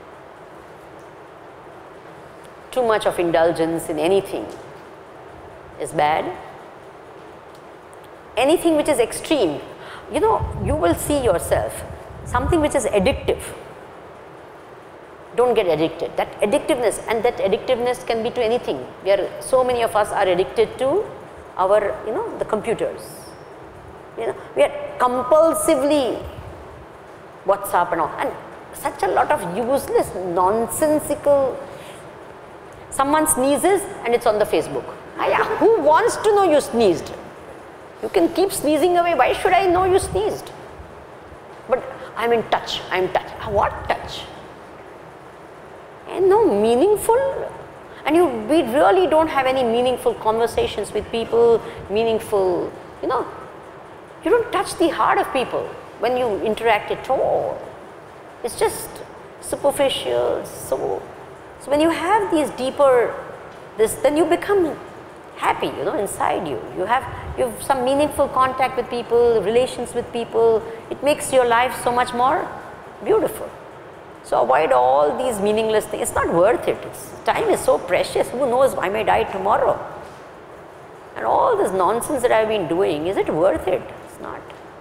Too much of indulgence in anything is bad. Anything which is extreme, you know, you will see yourself, something which is addictive. Don't get addicted. That addictiveness, and that addictiveness can be to anything. We are, so many of us are addicted to our, you know, the computers. You know, we are compulsively WhatsApp and all, and such a lot of useless, nonsensical. Someone sneezes and it's on the Facebook. Who wants to know you sneezed? You can keep sneezing away. Why should I know you sneezed? But I'm in touch. I'm touch. What touch? And no meaningful. And you, we really don't have any meaningful conversations with people. Meaningful, you know. You don't touch the heart of people when you interact at all. It's just superficial. So, so when you have these deeper, this, then you become happy, you know, inside you. You have, you have some meaningful contact with people, relations with people. It makes your life so much more beautiful. So avoid all these meaningless things. It's not worth it. It's, time is so precious. Who knows, I may die tomorrow. And all this nonsense that I've been doing, is it worth it? It's not.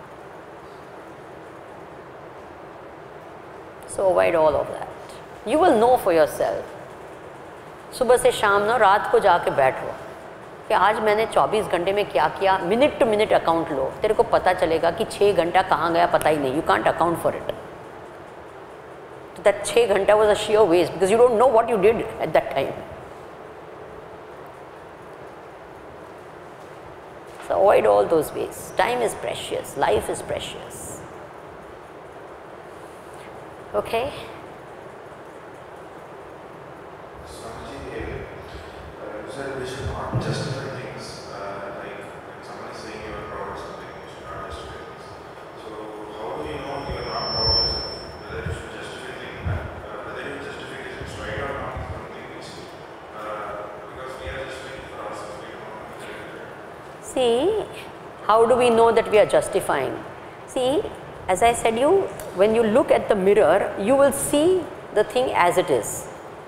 So avoid all of that. You will know for yourself. सुबह से शाम ना रात को जाके बैठो कि आज मैंने चौबीस घंटे में क्या किया, मिनट टू मिनट अकाउंट लो, तेरे को पता चलेगा कि छः घंटा कहाँ गया पता ही नहीं. You can't account for it. So that छः घंटा was a sheer waste because you don't know what you did at that time. So avoid all those ways. Time is precious. Life is precious. Okay. Swamiji, uh, you said we should not justify things. Uh, like when someone is saying you are proud of something, you should not justify things. So how do you know you are not proud of yourself? Whether you should justify things, uh, whether your justification is right or not is something which, uh, because we are just waiting for ourselves, we don't know. See, how do we know that we are justifying? See, as I said you, when you look at the mirror, you will see the thing as it is.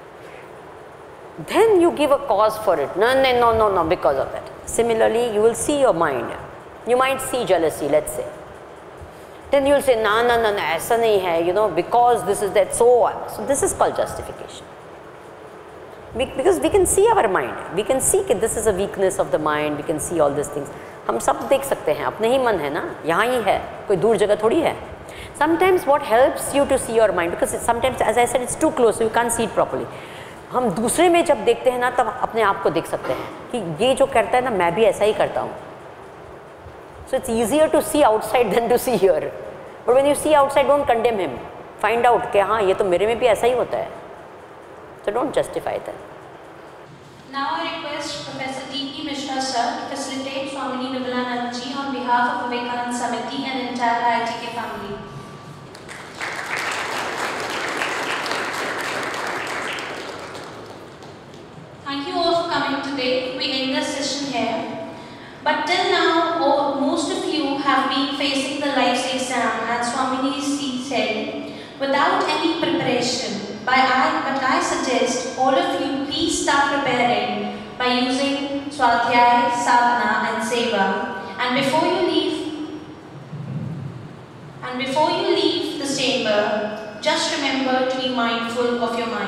Then you give a cause for it. No, no, no, no, no, because of that. Similarly, you will see your mind. You might see jealousy, let's say. Then you will say, no, no, no, no, aisa nahi hai, you know, because this is that, so on. So this is called justification. Because we can see our mind. We can see that this is a weakness of the mind. We can see all these things. हम सब देख सकते हैं, अपने ही मन है ना, यहाँ ही है, कोई दूर जगह थोड़ी है. Sometimes what helps you to see your mind, because sometimes, as I said, it's too close, so you can't see it properly. हम दूसरे में जब देखते हैं ना, तब अपने आप को देख सकते हैं कि ये जो करता है ना, मैं भी ऐसा ही करता हूँ. So it's easier to see outside than to see here. But when you see outside, don't condemn him. Find out कि हाँ, ये तो मेरे में भी ऐसा ही होता है. So don't justify that. Now I request Professor D P Mishra sir to facilitate Swamini Vimalananda ji on behalf of Vivekananda Samiti and entire I I T family. Thank you all for coming today. We end this session here. But till now, all, most of you have been facing the life's exam, as Swamini said, without any preparation. But I, but I suggest all of you please start preparing by using Swadhyay, Sadhana and Seva. And before you leave, and before you leave this chamber, just remember to be mindful of your mind.